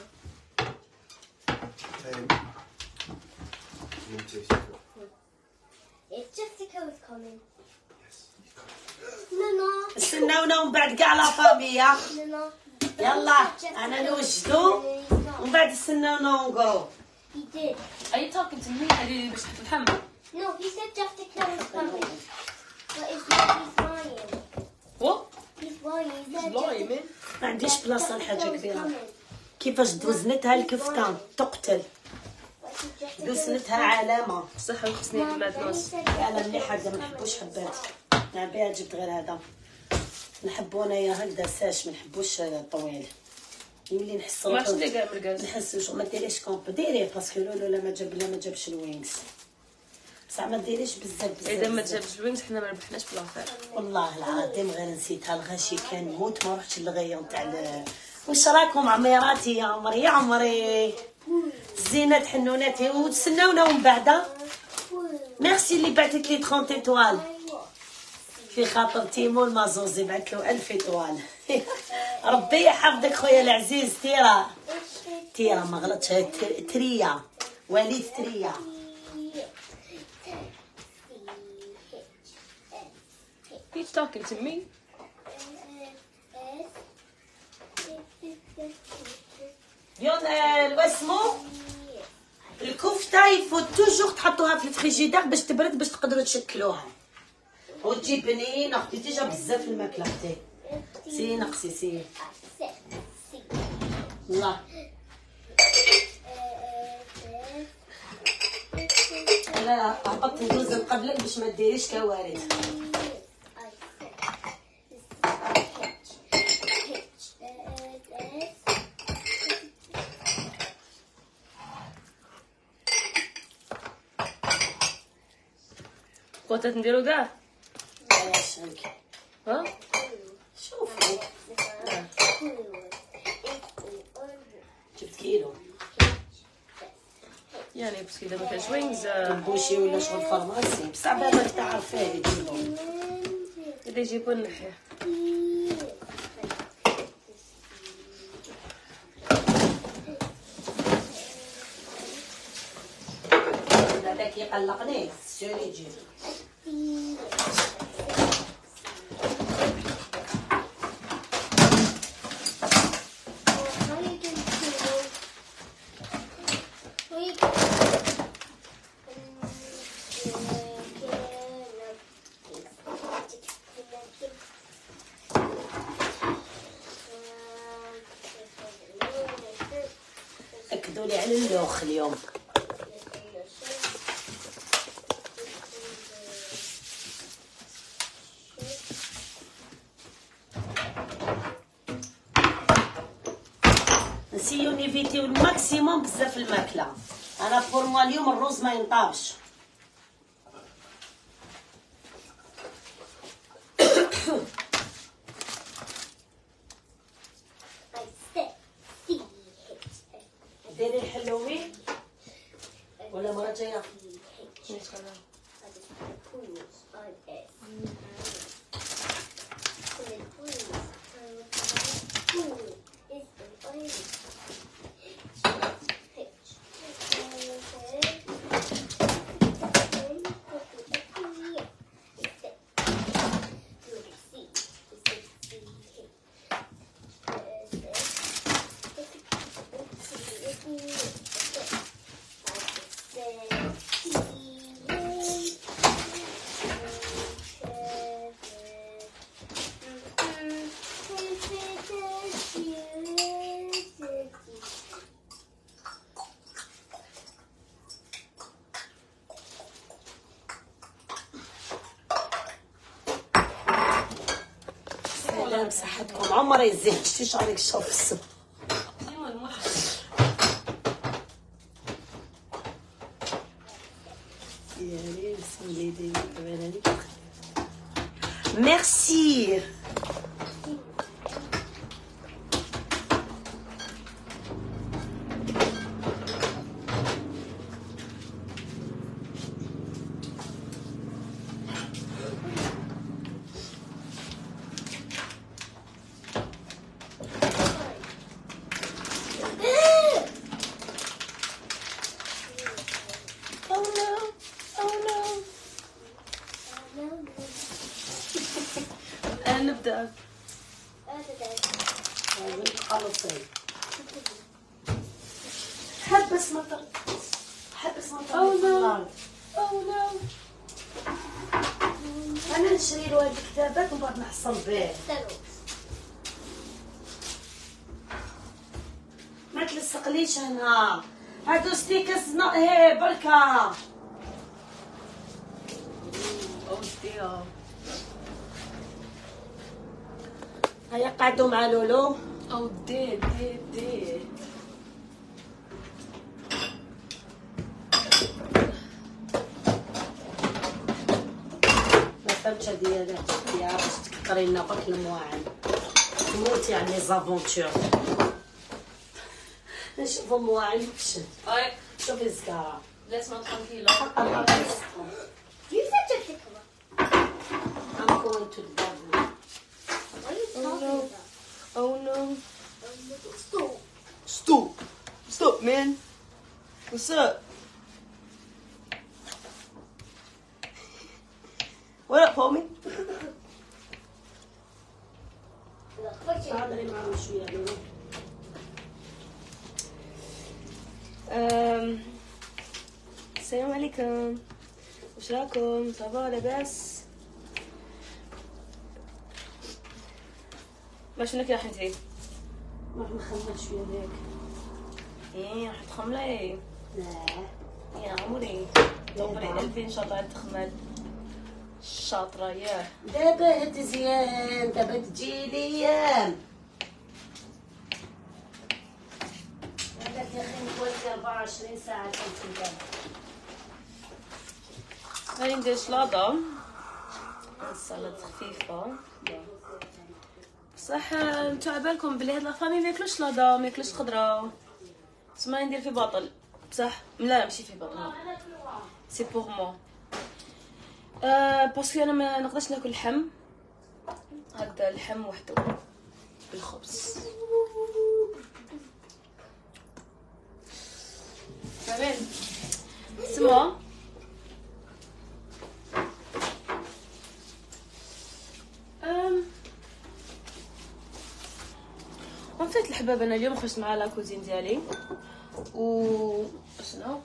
Me too, Secret.
It's Jessica was coming.
Yes.
No, no.
استناونا ومن بعد كاع لا فاميا.
No, no.
يلا انا نوجدو ومن بعد استناونا ونقرو.
He did.
Are you talking to me? اللي باش تتحمل.
No, he said Jessica was coming. But it's not, he's lying.
What?
He's lying. He said
lying, man.
ما عنديش بلاصه لحاجه
Jessica was
كبيره.
coming.
كيفاش دوزنتها الكفته تقتل.
But he Jessica was
دوزنتها
coming.
علامه.
صحة وخصني
Mom,
بلاد
then he
ناس.
said
انا
Jessica
ملي
was
حاجه ما
coming.
نحبوش حبات. انا بها جبت غير هذا. نحبو انايا هكذا ساش ما نحبوش طويل. ملي نحس
ما عرفتش
روحي
اللي قال مرقاز.
نحس ما ديريش كومب ديريه باسكو لولو لا ما جابش الوينكس. بصح ما ديريش بزاف
إذا ما
بزاف.
جابش الوينكس حنا ما ربحناش بلافير.
والله العظيم غير نسيتها الغاشي كان موت ما رحتش للغيون تاع واش راكم عميراتي يا عمري يا عمري زينات حنوناتي وتسناونا ومن بعد ميرسي اللي بعثت لي 30 ايطوال في خاطر تيمو المازوزي بعث له 1000 ايطوال. ربي يحفظك خويا العزيز. تيرا ما غلطش تريا وليد تريا.
He's talking to me.
ديال واسمو الكفته يفوت توجور تحطوها في الفريجيدير باش تبرد باش تقدروا تشكلوها وتجي بنينه اختي ديجا بزاف الماكله اختي سي نقصي سي الله لا هبطت ندوز قبلك باش ما ديريش كوارث.
قلت نديرو كاع.
علاش هيك
ها؟
شوفوا جبت كيلو
يعني بس كذا ما كانش وينز
بوشي ولا شغل فارماسي بصح بالك تعرف فيه يجيبو.
إذا يجيبوا النحية.
هذاك يقلقني سوري يجيب. اكدوا لي على اللوخ اليوم. نسيو نيفيتيو الماكسيموم بزاف الماكله. انا بور موا اليوم الروز ما ينطابش. ديري الحلوين ولا مرة جاية؟ بصحتكم. عمري يزين شتي شعرك شوف السب.
ديما المهم.
يا بسم الله ديما كمان عليك. ميرسي.
نبدأ.
خلصي. حبس مطر. حبس مطر.
Oh no.
انا نشري له هاد الكتابات ومن بعد نحصل به. ما تلصقليش هنا. هادو ستيكرز هي بركه.
Oh dear.
هيا قعدوا مع لولو.
Oh dear.
ما فهمتش هادي يا باش تكثري لنا برك المواعن. تموت يعني زافونتور. نشوفوا مواعن وكشن.
Alright,
شوفي الزكاره.
laisse-moi tranquille.
الله يسلمك.
You said to pick them up.
I'm going to the bathroom.
What are you talking about?
Oh no.
Stop.
Stop, man. What's up? What up, homie?
Look, what you
هضري معاهم شويه لولو.
السلام عليكم. وش راكم؟ صباح لاباس؟ ما شنو راح انتي؟
راح نخمم شويه هيك.
ايه راح تخملي؟
لا
يا عمري دبري قلبي ان شاء الله تخمل. شاطرة ياه.
دابا هد زيان دابا تجي ليام. هذاك يا اخي نقولك 24 ساعه كنت
غادي ندير سلطة. سلطة خفيفة. بصح نتو عبالكم بلي هاد لافامي مياكلوش سلطة مياكلوش خضرة. تسمى ندير في بطل. بصح لا ماشي في بطل. سي بوغ موا. باسكو انا ما نقدرش ناكل اللحم. هذا اللحم وحده بالخبز. فاهمين؟ سما ومفات الحباب انا اليوم خرجت مع لاكوزين ديالي و شنو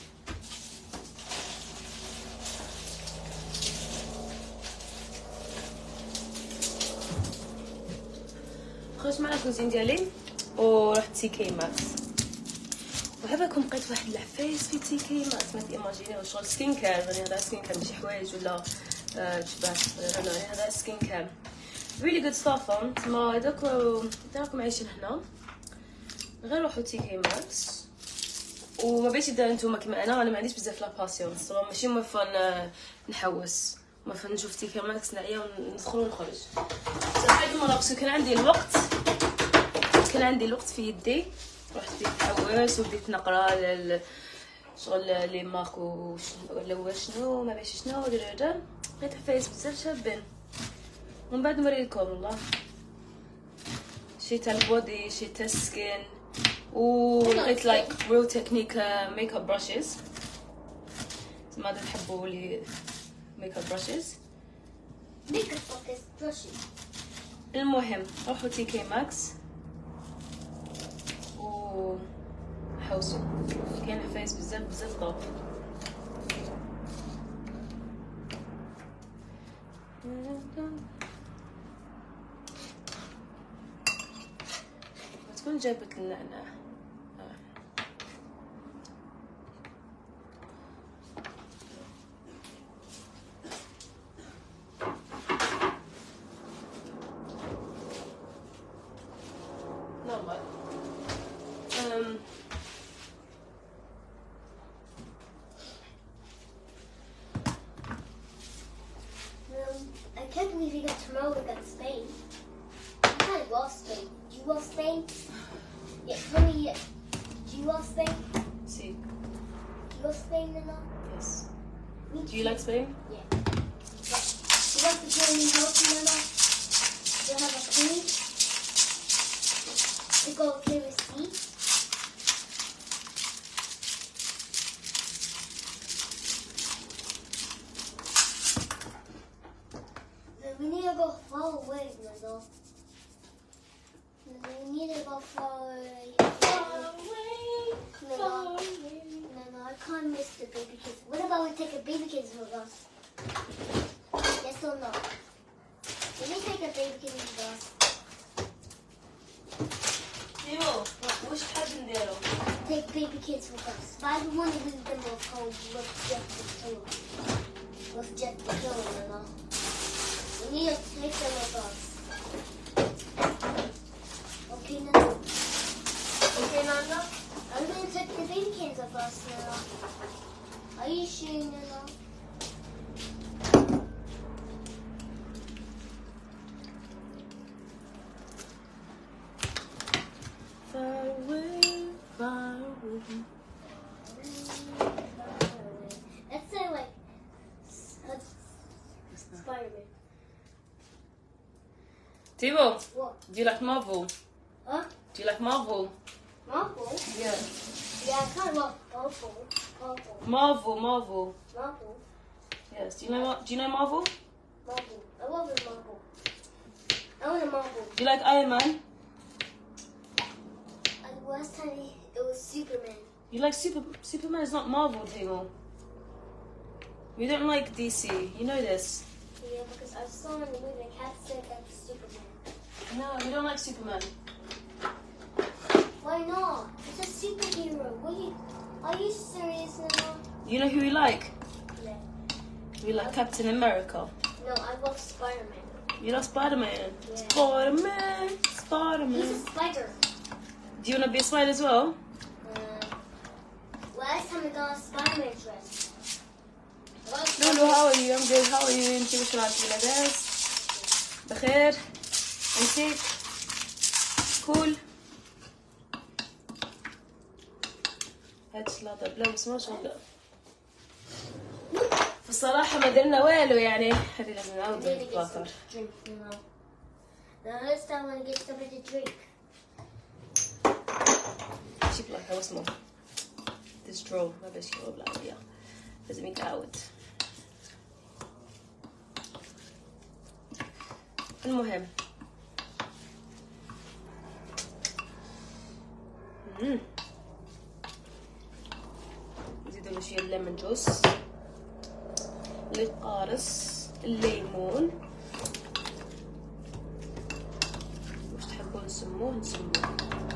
خرجت مع لاكوزين ديالي ورحت تي كي ماكس. وعباكم لقيت واحد العفايس في تي كي ماكس. ما تيماجينيو شغل سكين كير. يعني هذا سكين كير ماشي حوايج ولا تشبه. لا هذا سكين كير really good stuff. تما داكم عايشين هنا غير روحو تي كي ماكس. وما بغيتش دير نتوما كيما انا ما عنديش بزاف لا باسيونس. تما ماشي موفن نحوس موفن نشوف تي كي ماكس نعيا وندخل ونخرج. صراحه هاد المره باسكو كان عندي الوقت في يدي رحت بديت نحوس وبديت نقرا شغل لي مارك ولا شنو ما باش شنو لقيت حفايس بزاف شابين. ومن بعد نوريكم والله شي تاع البودي شي تاع السكين. ولقيت لايك ريل تكنيك ميك اب براشز. ما تحبوا لي ميك اب براشز.
Make a focus brushes.
المهم روحوا تي كي ماكس و حوسوا كاين حفايس بزاف طاب. تكون جابت النعناع.
love Spain, Nana?
Yes.
Me
Do you like Spain?
Yeah. But you like the German house, Nana? They have a queen. They go to sea. We need to go far away, Nana. We need to go far away. No, I can't miss the baby kids. What about we take a baby kids with us? Yes or no? Let me take a baby kids with us.
ايوه واش حاب نديرو؟
Take baby kids with us. But I don't want to leave them at home with Jet to kill them. With Jet to kill them, you know. We need to take them with us. Okay, Nana?
اوكي نانا.
I'm going to take the baby kids with us, Nana. Are you sure, Nana?
Far away, far away.
Let's say like Spider-Man.
Timo,
What?
do you like Marvel?
Huh?
Do you like Marvel?
Marvel?
Yeah.
Yeah, I kind of love Marvel.
Marvel.
Marvel.
Yes. Do you know Marvel?
Marvel. I love the Marvel. I want a Marvel.
Do you like Iron Man?
And last time it was Superman.
You like Superman is not Marvel, Timo. We don't like DC. You know this.
Yeah, because I saw in the movie the cat said that's Superman.
No, we don't like Superman.
Why not? It's a superhero. Are you serious now?
You know who we like?
Yeah.
We like Captain America.
No, I love Spider-Man.
You like Spider-Man?
Yeah.
Spider-Man.
He's
Spider-Man.
a spider.
Do you want to be a spider as well?
Last time I got a Spider-Man dress.
Lulu, how are you? I'm good. How are you? انتي وش رايك لاباس؟ بخير؟ انتي؟ كول؟ هاد الشلاطة بلوز ما شاء الله. بصراحة ما درنا والو يعني. هذه لازم نعاود نتواصل.
Drink, you know. The next time I want to get something to drink.
شوف لك هو اسمه. This draw ما بشكله بالعربية. لازم يتعود. المهم نزيدوا له شويه الليمون جوس، القارص، الليمون، واش تحبوا نسموه نسموه.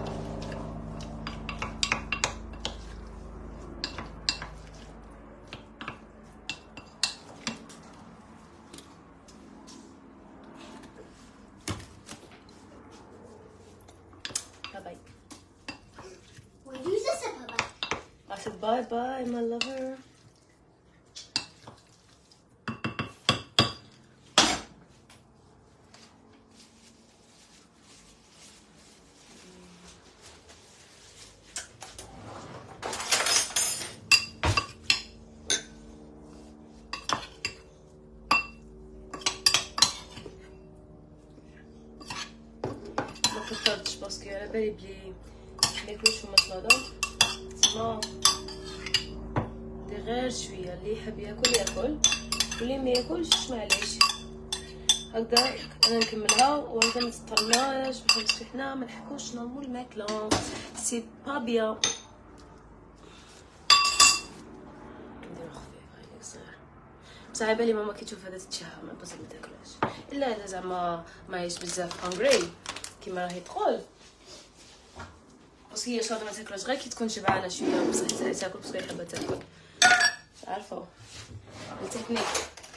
باي.
Well, use this up, Papa.
I said bye bye, my lover. ما كثرتش باسكو على بالي بلي مايكلوش في المصلاده تما دي غير شويه، اللي يحب ياكل ياكل واللي ما ياكلش معليش. هكذا انا نكملها وهكذا ما تطلناش باش نمسكو حنا ما نحكوش نظمو الماكله سي با بيان. نديرو خفيف هاي صغير بصح على بالي ماما كي تشوف هذا تتشهى ما بس ما تاكلهاش الا اذا زعما ماهيش بزاف هانغري كيما راهي تقول. بس هي شاطره ما تاكلش غير كي تكون شبعانه شويه بصح تاكل باسكو حابه تاكل. عارفه التكنيك.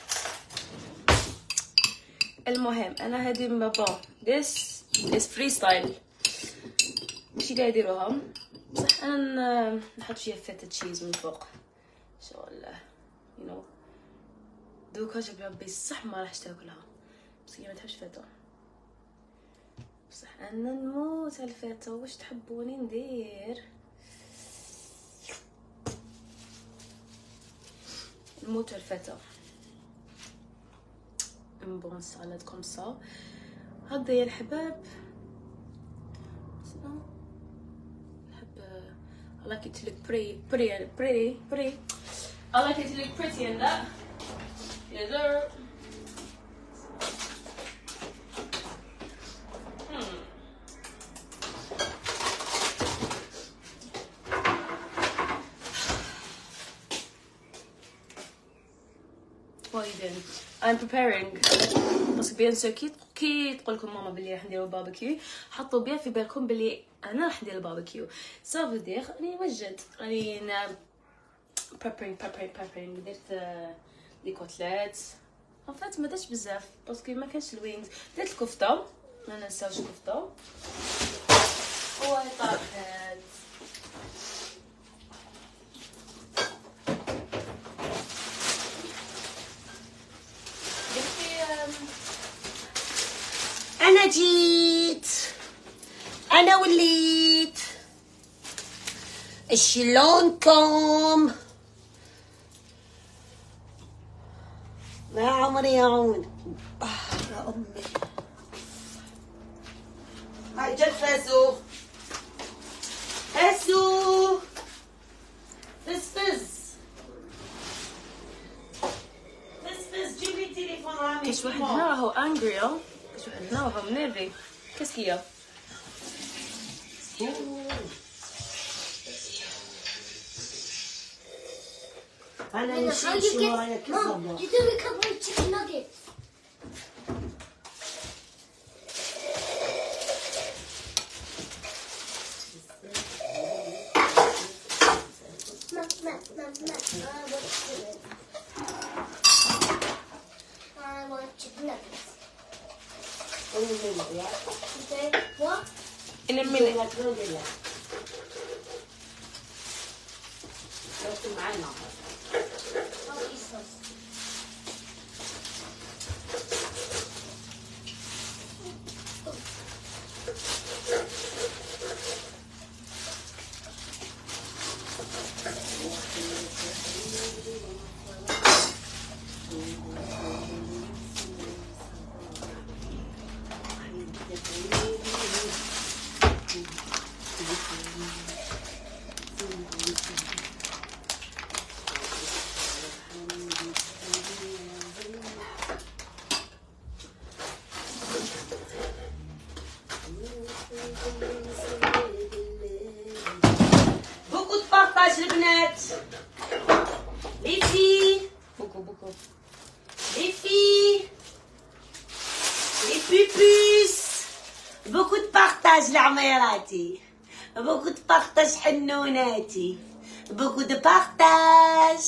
المهم انا هذه ما بون this is freestyle ماشي قاعد يديروها بصح انا نحط شويه فيتا تشيز من فوق ان شاء الله you know. دوكا جاب ربي صح ما راحش تاكلها بس هي ما تحبش فيتا بصح انا نموت على الفيتا. واش تحبوني ندير؟ الموتور فتا بون سالاد كوم سا. هذا يا الحباب نحب I like it to look pretty. I like it to look pretty and that. Hello. What are you doing? I'm preparing. بس بيان سو كي تقول لكم ماما بلي راح نديرو باربيكيو، حطوا بيان في بالكم بلي انا راح ندير الباربيكيو. سافو دير راني وجد، راني preparing. درت لي كوتلات ان فات ما درتش بزاف باسكو ما كانش الوينز. درت الكفته، ما ننساوش الكفته وطاحت.
انا جيت، انا وليت. شلونكم؟ يا عمري يا عون. يا امي هاي جت فاسو فز جيب لي التليفون رامي.
كاش واحد هنا راهو انجري، كاش واحد هنا راهو منيرفي. كاسكيا
انا
How
نشيل
you
شي ورايا
get?
كي
Mom,
الزبط.
you do a couple of chicken nuggets. I want chicken nuggets. Okay, what?
in a minute.
I'll eat those.
بوكو تبارطاج البنات. لي في
بوكو
لي في لي بيبيس. بوكو تبارطاج لعميراتي، بوكو تبارطاج حنوناتي، بوكو تبارطاج.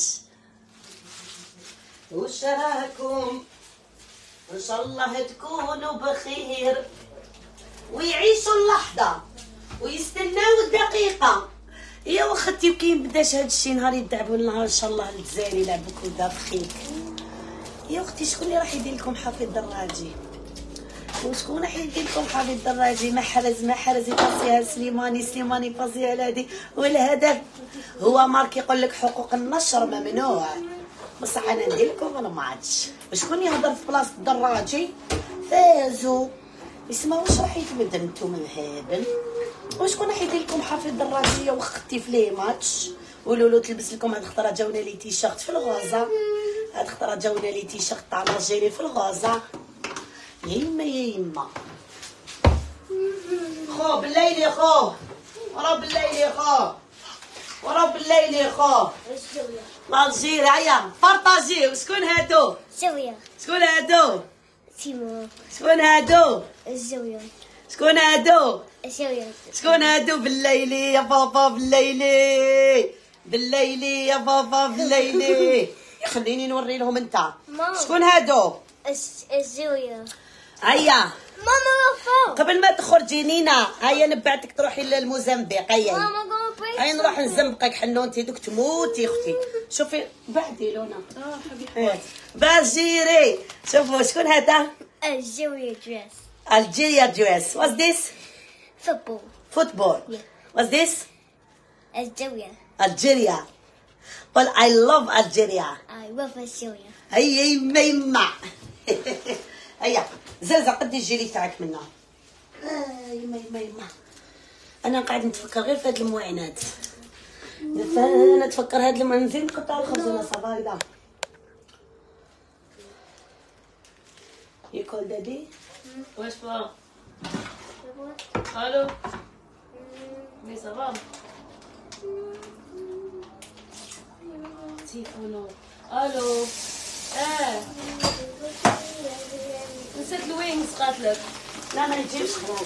وش راكم؟ ان شاء الله تكونوا بخير ويعيشوا اللحظه ويستناو الدقيقه. يا وختي وكاين بداش هاد الشي نهار يدعبوا النهار ان شاء الله الجزائر يلعبوا كودا بخيك. يا اختي شكون اللي راح يدير لكم حفيظ دراجي؟ وشكون راح يدير لكم حفيظ دراجي؟ محرز يباسيها سليماني يباسيها على هادي. والهدف هو مارك يقول لك حقوق النشر ممنوع. بصح انا ندير لكم ولا ما عادش. وشكون يهضر في بلاصه الدراجي؟ فازوا. اسمع واش راح يتبدل نتوما مهابل. وشكون راح يدير لكم حفيظ دراجيه وختي في لي ماتش؟ ولولو تلبس لكم هاد الخطره جاونا لي تيشيرت في الغوزه، هاد الخطره جاونا لي تيشيرت تاع الجيري في الغوزه. يا يما خو بالليل خو ورا بالليل خو ورا بالليل خو الجيري. هيا بارطاجيو. شكون هادو؟
Sylvia.
شكون هادو؟
Timo.
شكون هادو؟
Sylvia.
شكون هادو؟
Sylvia.
شكون هادو؟ بالليلي يا بابا بالليلي، بالليلي يا بابا بالليلي. خليني نوري لهم انت.
ماما.
شكون هادو؟
Sylvia.
هيا
Mama, go.
قبل ما تخرجي نينا هيا نبعتك تروحي للموزمبيق. هيا
Mama, go play.
هيا نروح نزنبقك حنونتي دوك تموتي اختي. شوفي بعدي لونا
حبيبي
باجيري. شوفوا شكون هذا؟
Sylvia dress.
الجيريا دريس. واز ذيس؟
Football.
فوتبول. واز ذيس؟
Sylvia.
الجيريا. قول I love Algeria.
I love Australia.
هيا يما يما. هيا زازا قدي الجيلي تاعك منا. يما يما يما. انا قاعد نتفكر غير في هاد المعينات. انا نتفكر هاد نزيد نقطع الخبز ولا صبايضه. ياكل دادي.
واش با الو مي صافا تيفونو الو نسيت الوينز قاتلك
لا ما يجيبش خلاص.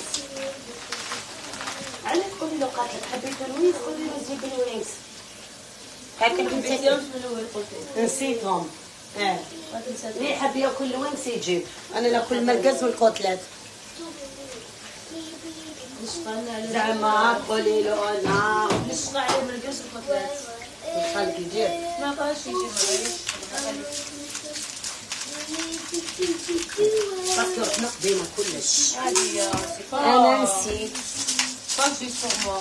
علاش تقولي له قاتلك حبيت الوينز قولي له جيب الوينز. هاكا
نسيتهم من الاول قلت
نسيتهم. اللي يحب ياكل الوينز يجيب. انا ناكل المرقز والكوتلات. زعما قولي له انا
نشقى عليه من القرش والكوتلات
خالك يجيب.
ما بقاش يجيب
باسكو حنا قضينا كلش.
عادي يا
انا نسيت.
pas juste pour moi.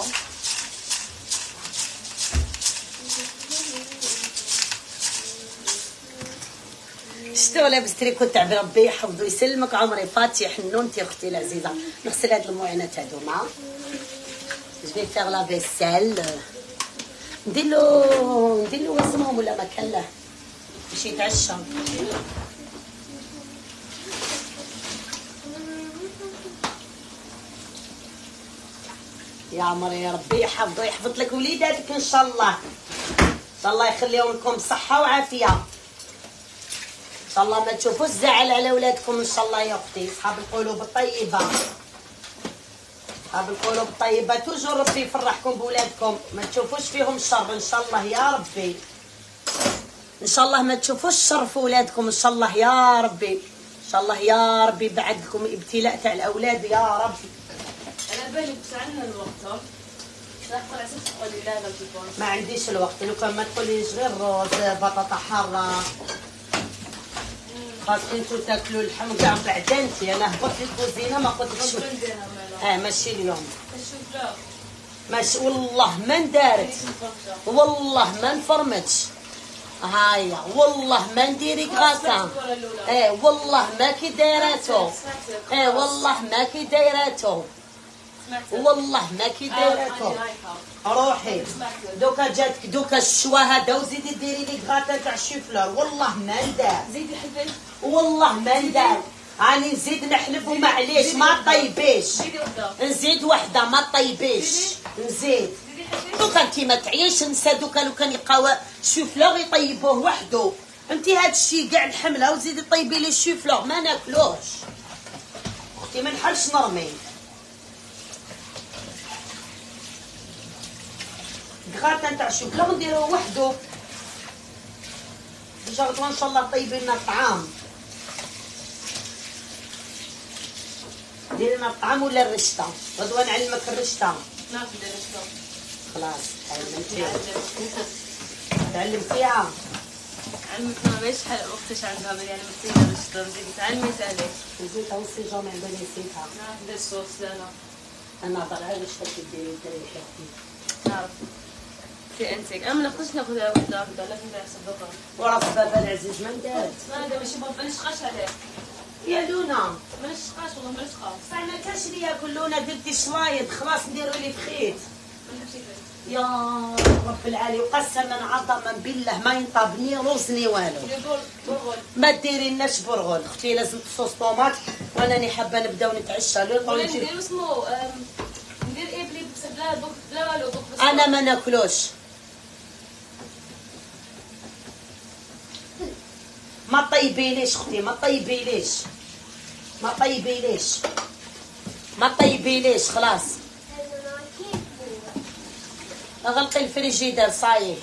شتو لابس تريكو تاع ربي يحفظو يسلمك عمري فاتي حنونتي اختي العزيزه. نغسل هاد المعينات هادوما. جو فيغ لا فيسيل. نديرلو وزنهم ولا ما كان له باش يتعشى. يا عمري يا ربي يحفظو يحفظ لك وليداتك ان شاء الله. ان شاء الله يخليهم لكم صحه وعافيه. ان شاء الله ما تشوفوش زعل على ولادكم ان شاء الله يا اختي. صحاب القلوب الطيبه، صحاب القلوب الطيبه توجور ربي يفرحكم بولادكم. ما تشوفوش فيهم شر ان شاء الله يا ربي. ان شاء الله ما تشوفوش شر في ولادكم ان شاء الله يا ربي. ان شاء الله يا ربي بعد لكم ابتلاء تاع الاولاد يا ربي.
على بالي بس عندنا الوقت تقول عساك تقولي لا لا تكون
ما عنديش الوقت. لو كان ما تقوليش غير روز بطاطا حاره خاصكم انتو تاكلوا اللحم كاع بعدا. انت انا هبطت للكوزينه ما قلتلكش
نديرها مالا
ماشي اليوم.
شوف لا
ماشي والله ما ندارت. والله ما نفرمتش. هايا والله ما نديرك غاسه. والله ما كي دايراتو. والله ما كي دايراتو. والله ما كي دايراتو. روحي دوكا جاتك دوكا الشوا هذا وزيدي ديري لي غاتا تاع الشوفلور. والله ما ندار.
زيدي حبيت
والله ما ندار. راني نزيد نحلف ومعليش ما طيبيش.
زيدي وحده
نزيد وحده ما طيبيش. نزيد دوكا انتي ما تعيش نسى. دوكا لو كان يبقاو الشوفلور يطيبوه وحده. انتي هاد الشي كاع الحمله وزيدي طيبي لي الشوفلور ما ناكلوش. اختي ما نحلش نرمي. غاتا تاع الشوفلور نديروه وحده. ديجا غدوه ان شاء الله طيبي لنا الطعام. ديري لنا الطعام ولا الرشته. غدوه نعلمك الرشته.
نعرف ندير الشطه
خلاص تعلمتيها.
علمت ما باش شحال وقتاش عندها بلي علمتيها الشطه زيدي تعلمي عليك
نزيدها وسي جامي على بالي نسيتها.
نعرف ندير الصوص لا
انا هضر على الرشته كي ديري حياتي.
نعرف في انتك انا ما نقدرش ناخذها وحده هكذا لازم ندير صدقه
وراس بابا العزيز ما ندارت.
ما ندير ماشي بابا نشقاش عليه
يا لونا
ما نشقاش والله ما نشقاش
صح ما كانش لي ياكل. لونا درتي شلايض خلاص نديرو لي بخيت.
ما نحبش يفرق
يا رب العالي وقسما عظما بالله ما ينطاب ني روز ني والو.
برغل
ما ديري لناش برغل اختي. لازم صوص طوماط وانا حابه نبداو نتعشى.
ولا ندير اسمه ندير ايه بلي بلا بلا والو بس
انا ما ناكلوش. ما طيبيليش اختي ما طيبيليش ما طيبيليش ما طيبيليش خلاص. غلقي الفريجيدير صايي.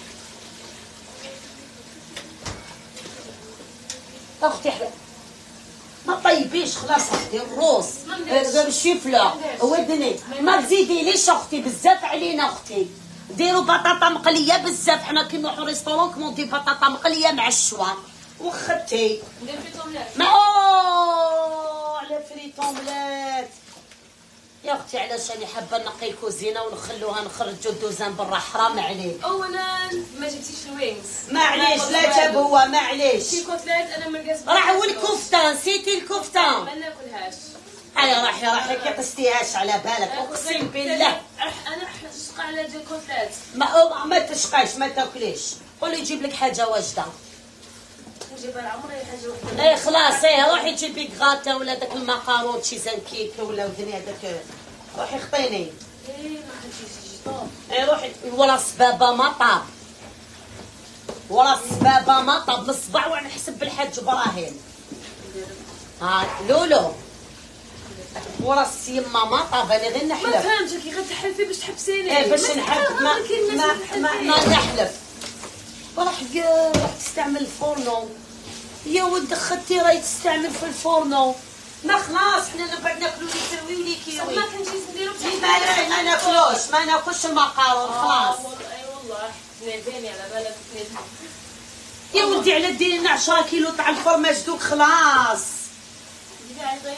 اختي حلا ما طيبيش خلاص اختي. الروز الشيفلا ودني ما تزيديليش اختي بزاف علينا اختي. ديروا بطاطا مقليه بزاف. حنا كي نروحو ريستورون كوموندي بطاطا مقليه مع الشوا وختي.
ندير في توملات
ما على فريت اومليت. يا اختي علاش راني حابه نقي الكوزينه ونخلوها نخرجوا الدوزان برا، حرام عليك.
اولا ما جبتيش الوينز.
معليش لا تابوا معليش.
شي كوتلات انا ما لقيتش.
راه هو الكفته، نسيتي الكفته.
ما ناكلهاش.
ايا راحي كي قستيهاش على بالك، اقسم بالله.
انا نشقى على دي كوتلات.
ما تشقاش ما تاكليش. قولي يجيب لك حاجه واجده.
نجيبها لعمري حاجه وحده.
اي خلاص روحي جيبي غاتا ولا داك المقارون شيزان كيك ولا ودنيا داك، روحي خطيني.
ما خديتيش جيطون.
روحي ورا السبابه مطاب، ورا السبابه مطاب بالصبع وانا نحسب بالحاج ابراهيم. ها لولو ورا السيما مطاب، انا غير
ما
نحلف.
فهمتش كي غتحلفي باش تحبسيني.
باش نحلف ما نحلف. راح تستعمل الفورنو يا ولد خدتي راهي تستعمل في الفورنو. ما خلاص حنا نبعد ناكلو لي تروي ولي كيوي.
ما كنتيش نديرو
ما ناكلوش المقارون خلاص.
اي والله تناديني على بالك تناديني.
يا ولدي على ديري لنا 10 كيلو تاع الفرماج دوك خلاص.
ديري عيطي.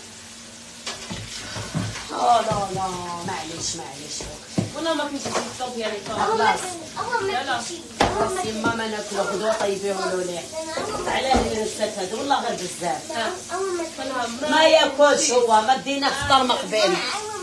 لا معليش
والله ما كنتش نجيب الطوب يعني
خلاص.
لا
يما ما ناكلو غدوه طيبيه ولولي. علاه النسات هادو والله غير بزاف. ما ياكلش هو، ما دينا فطر مقبل.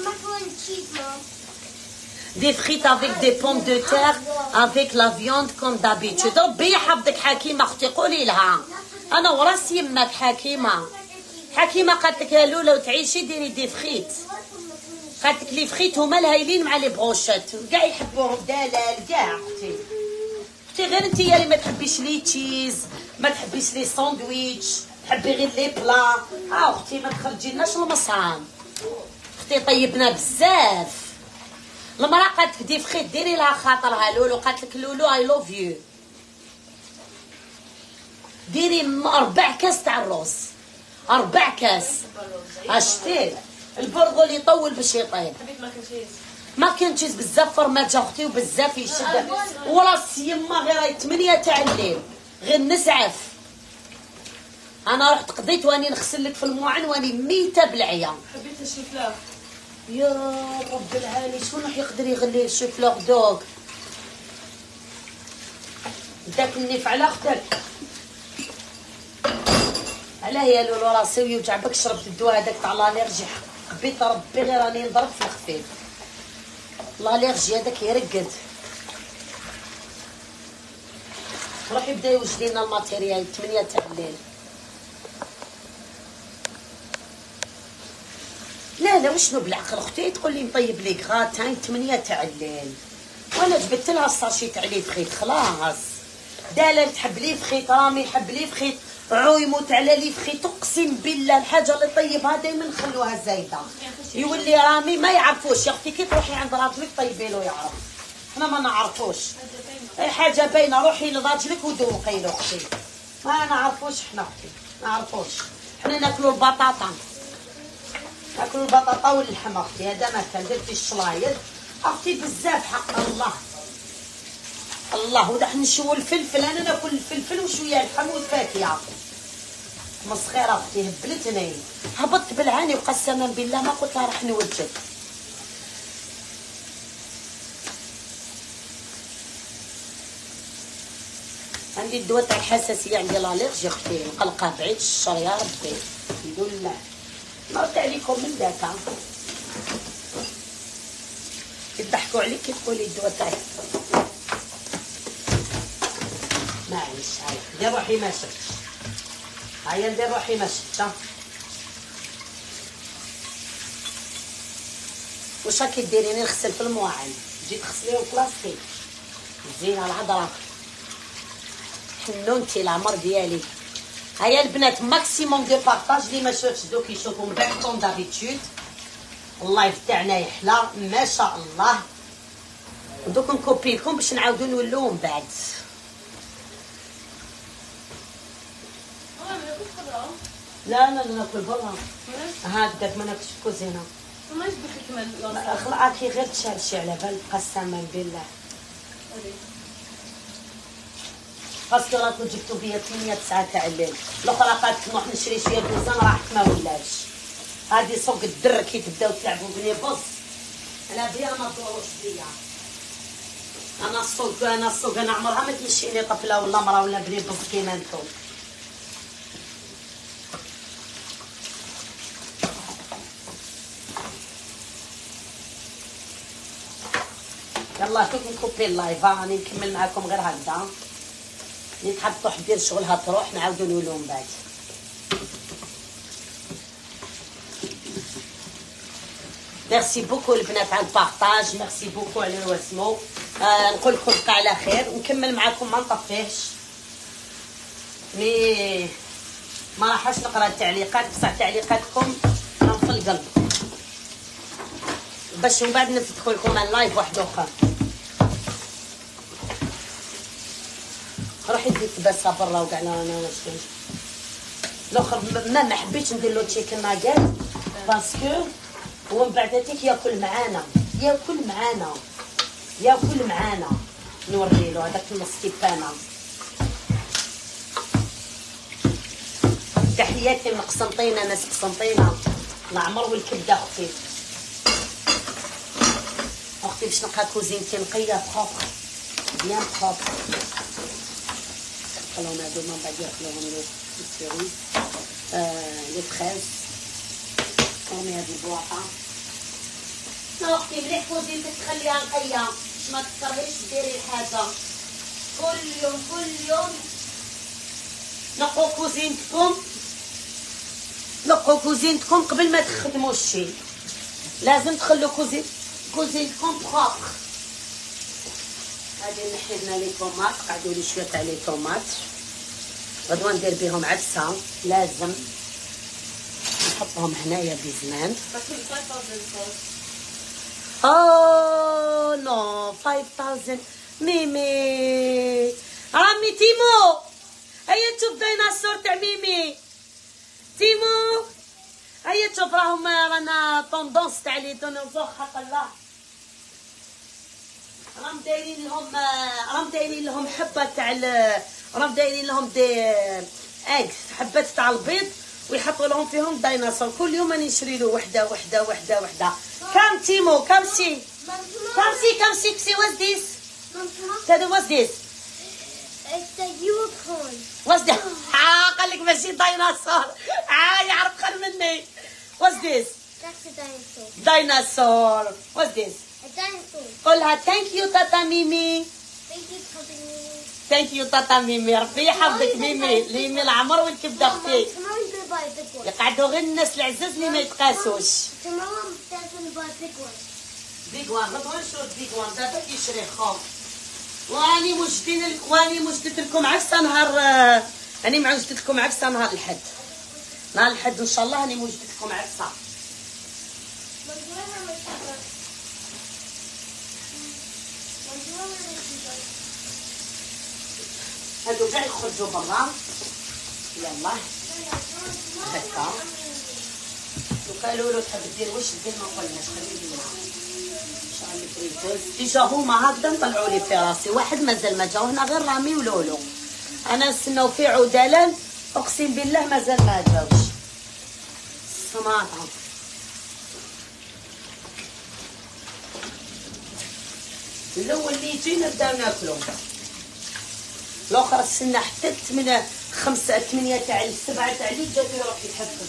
Des frites avec des pommes de terre avec la viande comme d'habitude. ربي يحفظك حكيمه اختي، قولي لها انا وراس يماك حكيمه. حكيمه قالت لك يا لولا وتعيشي ديري دي فريت. قالت لك لي فريت هما الهايلين مع لي بروشات كاع يحبوهم دلال كاع اختي. اختي غير انت يا اللي ما تحبيش لي تشيز، ما تحبيش لي ساندويتش، تحبي غير لي بلا. اختي ما تخرجيناش المصران. اختي طيبنا بزاف. المراه قالت لك دي فريت ديري لها خاطرها لولو، قالت لك لولو اي لوف يو. ديري 4 كاس تاع الروز، 4 كاس. اشتي البرغل يطول باش يطيب.
حبيت
ما كنتيش بزاف فرماج اختي وبزاف يشد. وراس يما غير 8 تاع الليل غير نسعف. انا رحت قضيت واني نغسل لك في الموعن واني ميته بالعيا.
حبيت الشيفلاغ.
يا رب العالي شكون راح يقدر يغلي الشيفلاغ دوك؟ داك النيف على اختك. علاه يا لولو راسي ويوجع بك شربت الدواء هذاك تاع لاليرجي. حبيت ربي غير راني نضرب في الخفيف. لاليرجي هذاك يرقد. روح يبدا يوجد لنا الماتيريال 8 تاع الليل. لا وشنو بالعقل اختي تقول لي نطيب لي غاتان 8 تاع الليل، وانا جبت لها الساشي تاع لي فخيت خلاص. دلال تحب لي فخيت، رامي يحب لي فخيت، عويموت على لي فخيت. اقسم بالله الحاجه اللي طيبها دائما نخلوها زايده. يولي رامي ما يعرفوش يا اختي، كي تروحي عند راجلك طيبي له يعرف، حنا ما نعرفوش. اي حاجه باينه روحي لراجلك وذوقي له اختي، ما نعرفوش حنا اختي، ما نعرفوش. حنا ناكلوا البطاطا، ناكلوا البطاطا واللحم اختي. هذا مثلا درتي الشلايض اختي بزاف حق الله. الله ودا نشوي الفلفل، انا ناكل الفلفل وشويه اللحم والفاكهه. مسخيره اختي هبلتني، هبطت بالعاني وقسما بالله ما قلت لها راح نوجد. عندي الدواء تاع الحساسيه، عندي لاليرجي اختي مقلقه بعيد الشر يا ربي الحمد لله. مرت عليكم من ذاك يضحكوا عليك كي تقولي الدواء تاعك. معليش هاي دير روحي ما شفتش، هيا ندير روحي ما شفتش. واش راكي ديريني نغسل في المواعن؟ تجي تغسليهم بلاستيك زينه الهضره. حنونتي العمر ديالي. هيا البنات ماكسيموم دي بارطاج، اللي ما شافش دوك يشوفوا من بعد كوم دابيتود. اللايف تاعنا يحلى ما شاء الله. دوك نكوبي لكم باش نعاودو نولو من بعد. لا ناكل برا هكاك، ما ناكلش في الكوزينه.
ما يجبد لك كمان
خلاكي غير تشالشي على بالك قسما بالله. باسكو راكو جبتو بيا 8 9 تاع الليل. الاخرى قالت نروح نشري شويه دوزان راحت ما ولاش. هادي سوق الدر كي تبداو تلعبوا بني بص. انا بيا ما تدوروش بيا. انا السوق انا عمرها ما تمشيني طفله ولا مرا ولا بني بص كيما نتوما. يلا كنت نكوبي اللايف راني نكمل معاكم غير هكذا. اللي تحب تروح دير شغلها تروح، نعاودو نولو من بعد. ميرسي بوكو البنات على البارطاج، ميرسي بوكو على الوسمو. نقول لكم بقى على خير ونكمل معاكم ما نطفيهش. مي ما راحش نقرا التعليقات، بصح تعليقاتكم راهم في القلب باش من بعد نفتحوا لكم اللايف واحد اخر. روحي ديك تباسها برا وكاع انا شنو الاخر ما حبيتش ندير له تشيكن ناغيت باسكو هو من بعد هذيك ياكل معانا نوري له هذاك نص كيبانه. تحياتي من قسنطينه، ناس قسنطينه العمر والكبده اختي باش نلقى كوزينتي نقيه بروبر بيان بروبر. خلوهم هادو من بعد ياكلوهم لي سيريس لي فريز. قومي هادي البواطه. لا اختي مليح كوزينتك تخليها نقيه باش ما تكرهيش ديري الحاجه كل يوم. نقوا كوزينتكم قبل ما تخدموا الشيء. لازم تخلوا كوزينتكم بروبر. هادي نحي لنا لي طوماط، قعدوا لي شويه تاع لي طوماط غدوه ندير بهم عدسه. لازم نحطهم هنايا بزمان. نو 5000 ميمي عمي تيمو. هيا تشوف ديناصور تاع ميمي تيمو. هيا تشوف رانا طوندونس تاع لي ديناصور حق الله. راهم دايرين لهم حبه تاع راهم دايرين لهم دي اكس حبات تاع البيض ويحطوا لهم فيهم ديناصور. كل يوم راني نشري له وحده. كم تيمو كم سي what's this? what's this?
It's a unicorn.
what's that? قال لك ماشي ديناصور. يعرف خير مني. what's this?
That's a dinosaur.
ديناصور. what's this?
A dinosaur.
قولها ثانك يو تاتا ميمي. ثانك يو تاتا ميمي. ربي يحفظك ميمي. ليمي العمر والكبده اختي. يقعدوا غير الناس العزاز اللي ما يتقاسوش. بيج وان غدوه نشوف بيج وان دابا كيشري خوم. واني موجدت لكم عفسه نهار راني موجدت لكم عفسه نهار الحد. نهار الحد ان شاء الله راني موجدت لكم عفسه. هادو كاع يخرجوا برا. يلا هكا وقالوا له تحب دير واش دير ما قلناش خلي لينا ان شاء الله الفريتوز. ديجا هما هكذا نطلعوا لي في راسي. واحد مازال ما جاو هنا غير رامي ولولو. انا نستناو في عدلان اقسم بالله مازال ما جاوش. السماطه الاول اللي يجي نبداو ناكلو. الاخر استنى حتى 8 تاع 7 تاع الليل جا يروح يتحفز.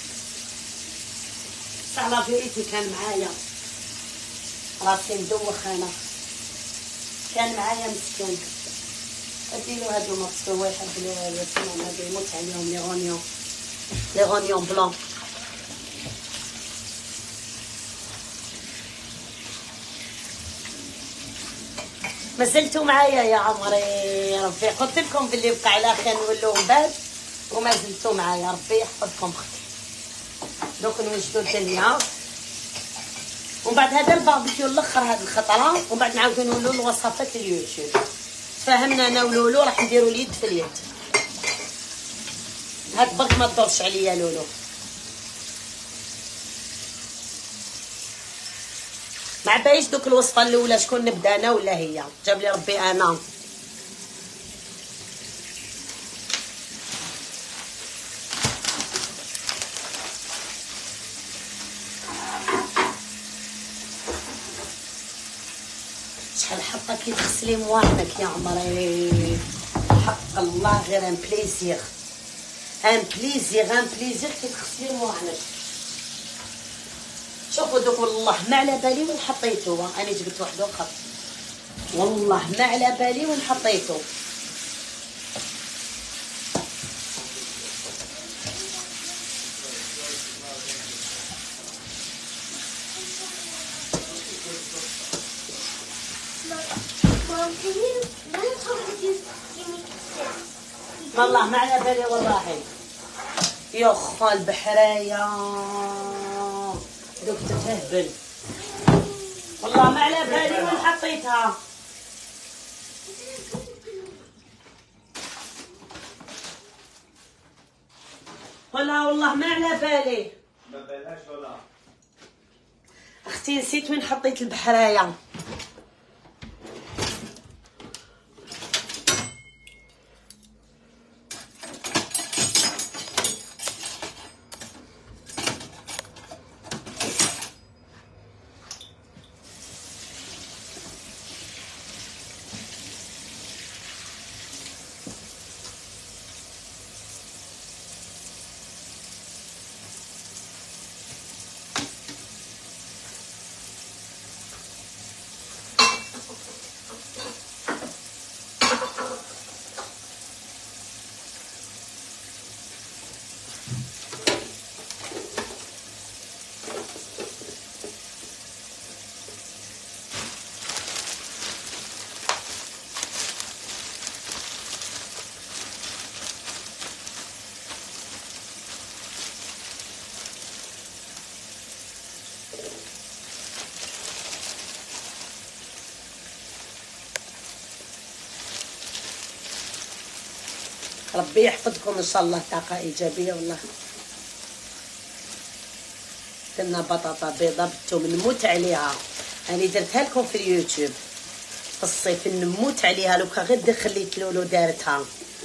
صح لا فيريتي كان معايا راسي مدوخ. انا كان معايا مسكين. اديلو هادو مطفو واحد الوسيم هادو يموت عليهم لي غونيون بلون. مازلتوا معايا يا عمري. ربي قلت لكم باللي بقى على خير نولوا من بعد وما زلتوا معايا. ربي يحفظكم اختي. دوك نوجدوا الدنيا ومن بعد هذا الباربيكيو الاخر هذه الخطره ومن بعد نعاودوا نولوا الوصفات اليوتيوب. فهمنا انا ولولو راح نديروا اليد في اليد. هاك برك ما تدورش عليا لولو. ما عبايش دوك الوصفه الاولى شكون نبدا انا ولا هي؟ جاب لي ربي انا. راكي تغسلي مواحنك يا عمري، حق الله غير ان بليزير، ان بليزير، ان بليزير كي تغسلي مواحنك. شوفوا دوك والله ما على بالي وين حطيتو، انا جبت واحد اخر والله ما على بالي وين حطيتو.
Mom, can you how could you give me this?
والله ما على بالي والله. يا خال البحرية دوك تتهبل، والله ما على بالي وين حطيتها. والله ما على بالي
ما بلاش ولا
اختي، نسيت وين حطيت البحرايه. ربي يحفظكم ان شاء الله. طاقه ايجابيه والله. درنا بطاطا بيضه بالثوم نموت عليها، انا درتها لكم في اليوتيوب في الصيف، نموت عليها. لو كان غير خليت لولو دارتها،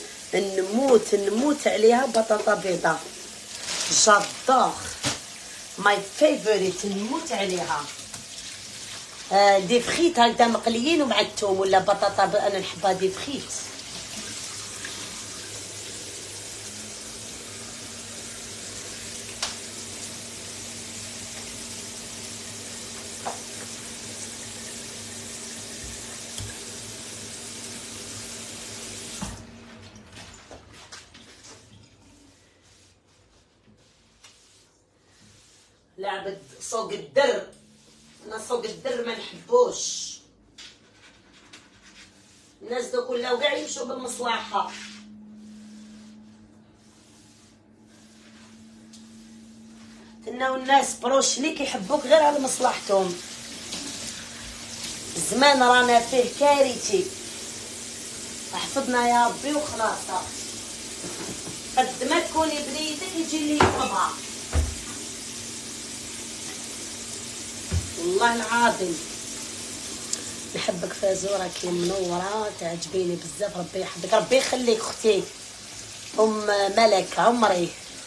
نموت عليها. بطاطا بيضه جادور ماي فيفوريت، نموت عليها. دي فريت هكذا مقليين ومع الثوم، ولا بطاطا انا نحبها دي فريت. لعبة سوق الدر، انا سوق الدر ما نحبوش. الناس دو كلها وكاع يمشوا بالمصلحة. تناو الناس بروشني كيحبوك غير على مصلحتهم. زمان رانا فيه كارثي، احفظنا يا ربي وخلاص. قد ما تكوني بنيتك يجي اللي يحفظها، والله العظيم. نحبك فازوره كي منوره، تعجبيني بزاف. ربي يحفظك، ربي يخليك اختي ام ملك عمري.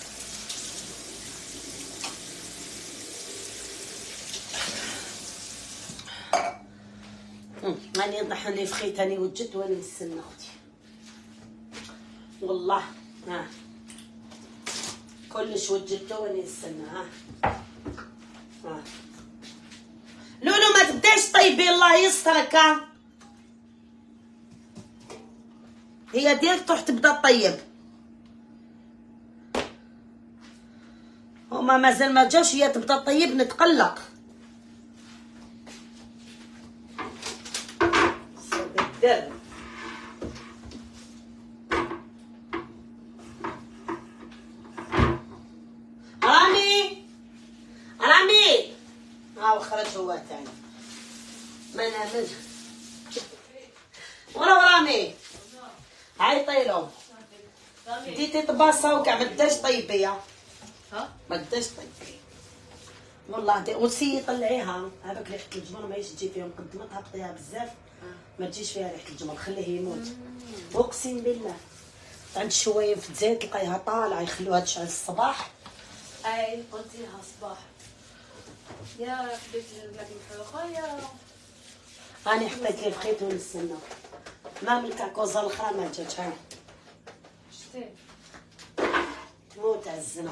راني نضحن لي فخيت، راني وجدت واني نستنى اختي والله. ها كلش وجدته واني نستنى. ها لولو ما تبداش طيبي، الله يسترك. هي ديرك تروح تبدا طيب، هما مازال ما جاوش، هي تبدا طيب نتقلق. الدر رامي ها خرج هو تاني ما نامش. ورا رامي عيطي له، ديتي طباصه وكاع ما داش طيبيه. ما داش طيبيه والله. وسي طلعيها هذاك ريحه الجمر ما تجي فيها مقدمه، تهبطيها بزاف ما تجيش فيها ريحه الجمر، خليه يموت. اقسم بالله عند شويه في الزيت تلقايها طالعه، يخلوها تشعل الصباح.
اي قلتيها صباح يا حبيت الماء المحروقه يا
راني حطيت لي الخيط ونستنى. مام الكاكوزه الاخرى ما جاتش. ها
شتي
تموت عالزنا.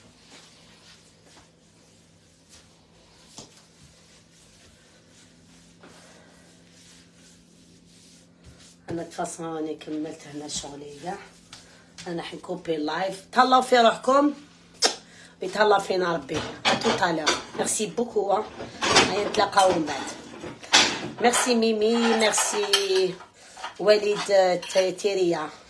انا تفاصيل راني كملت هنا شغلي كاع. انا حنكوبي اللايف. تهلاو في روحكم ويتهلا فينا ربي. اتوطالور. ميرسي بوكو. هيا نتلاقاو من بعد. ميرسي ميمي. ميرسي وليد تيريا.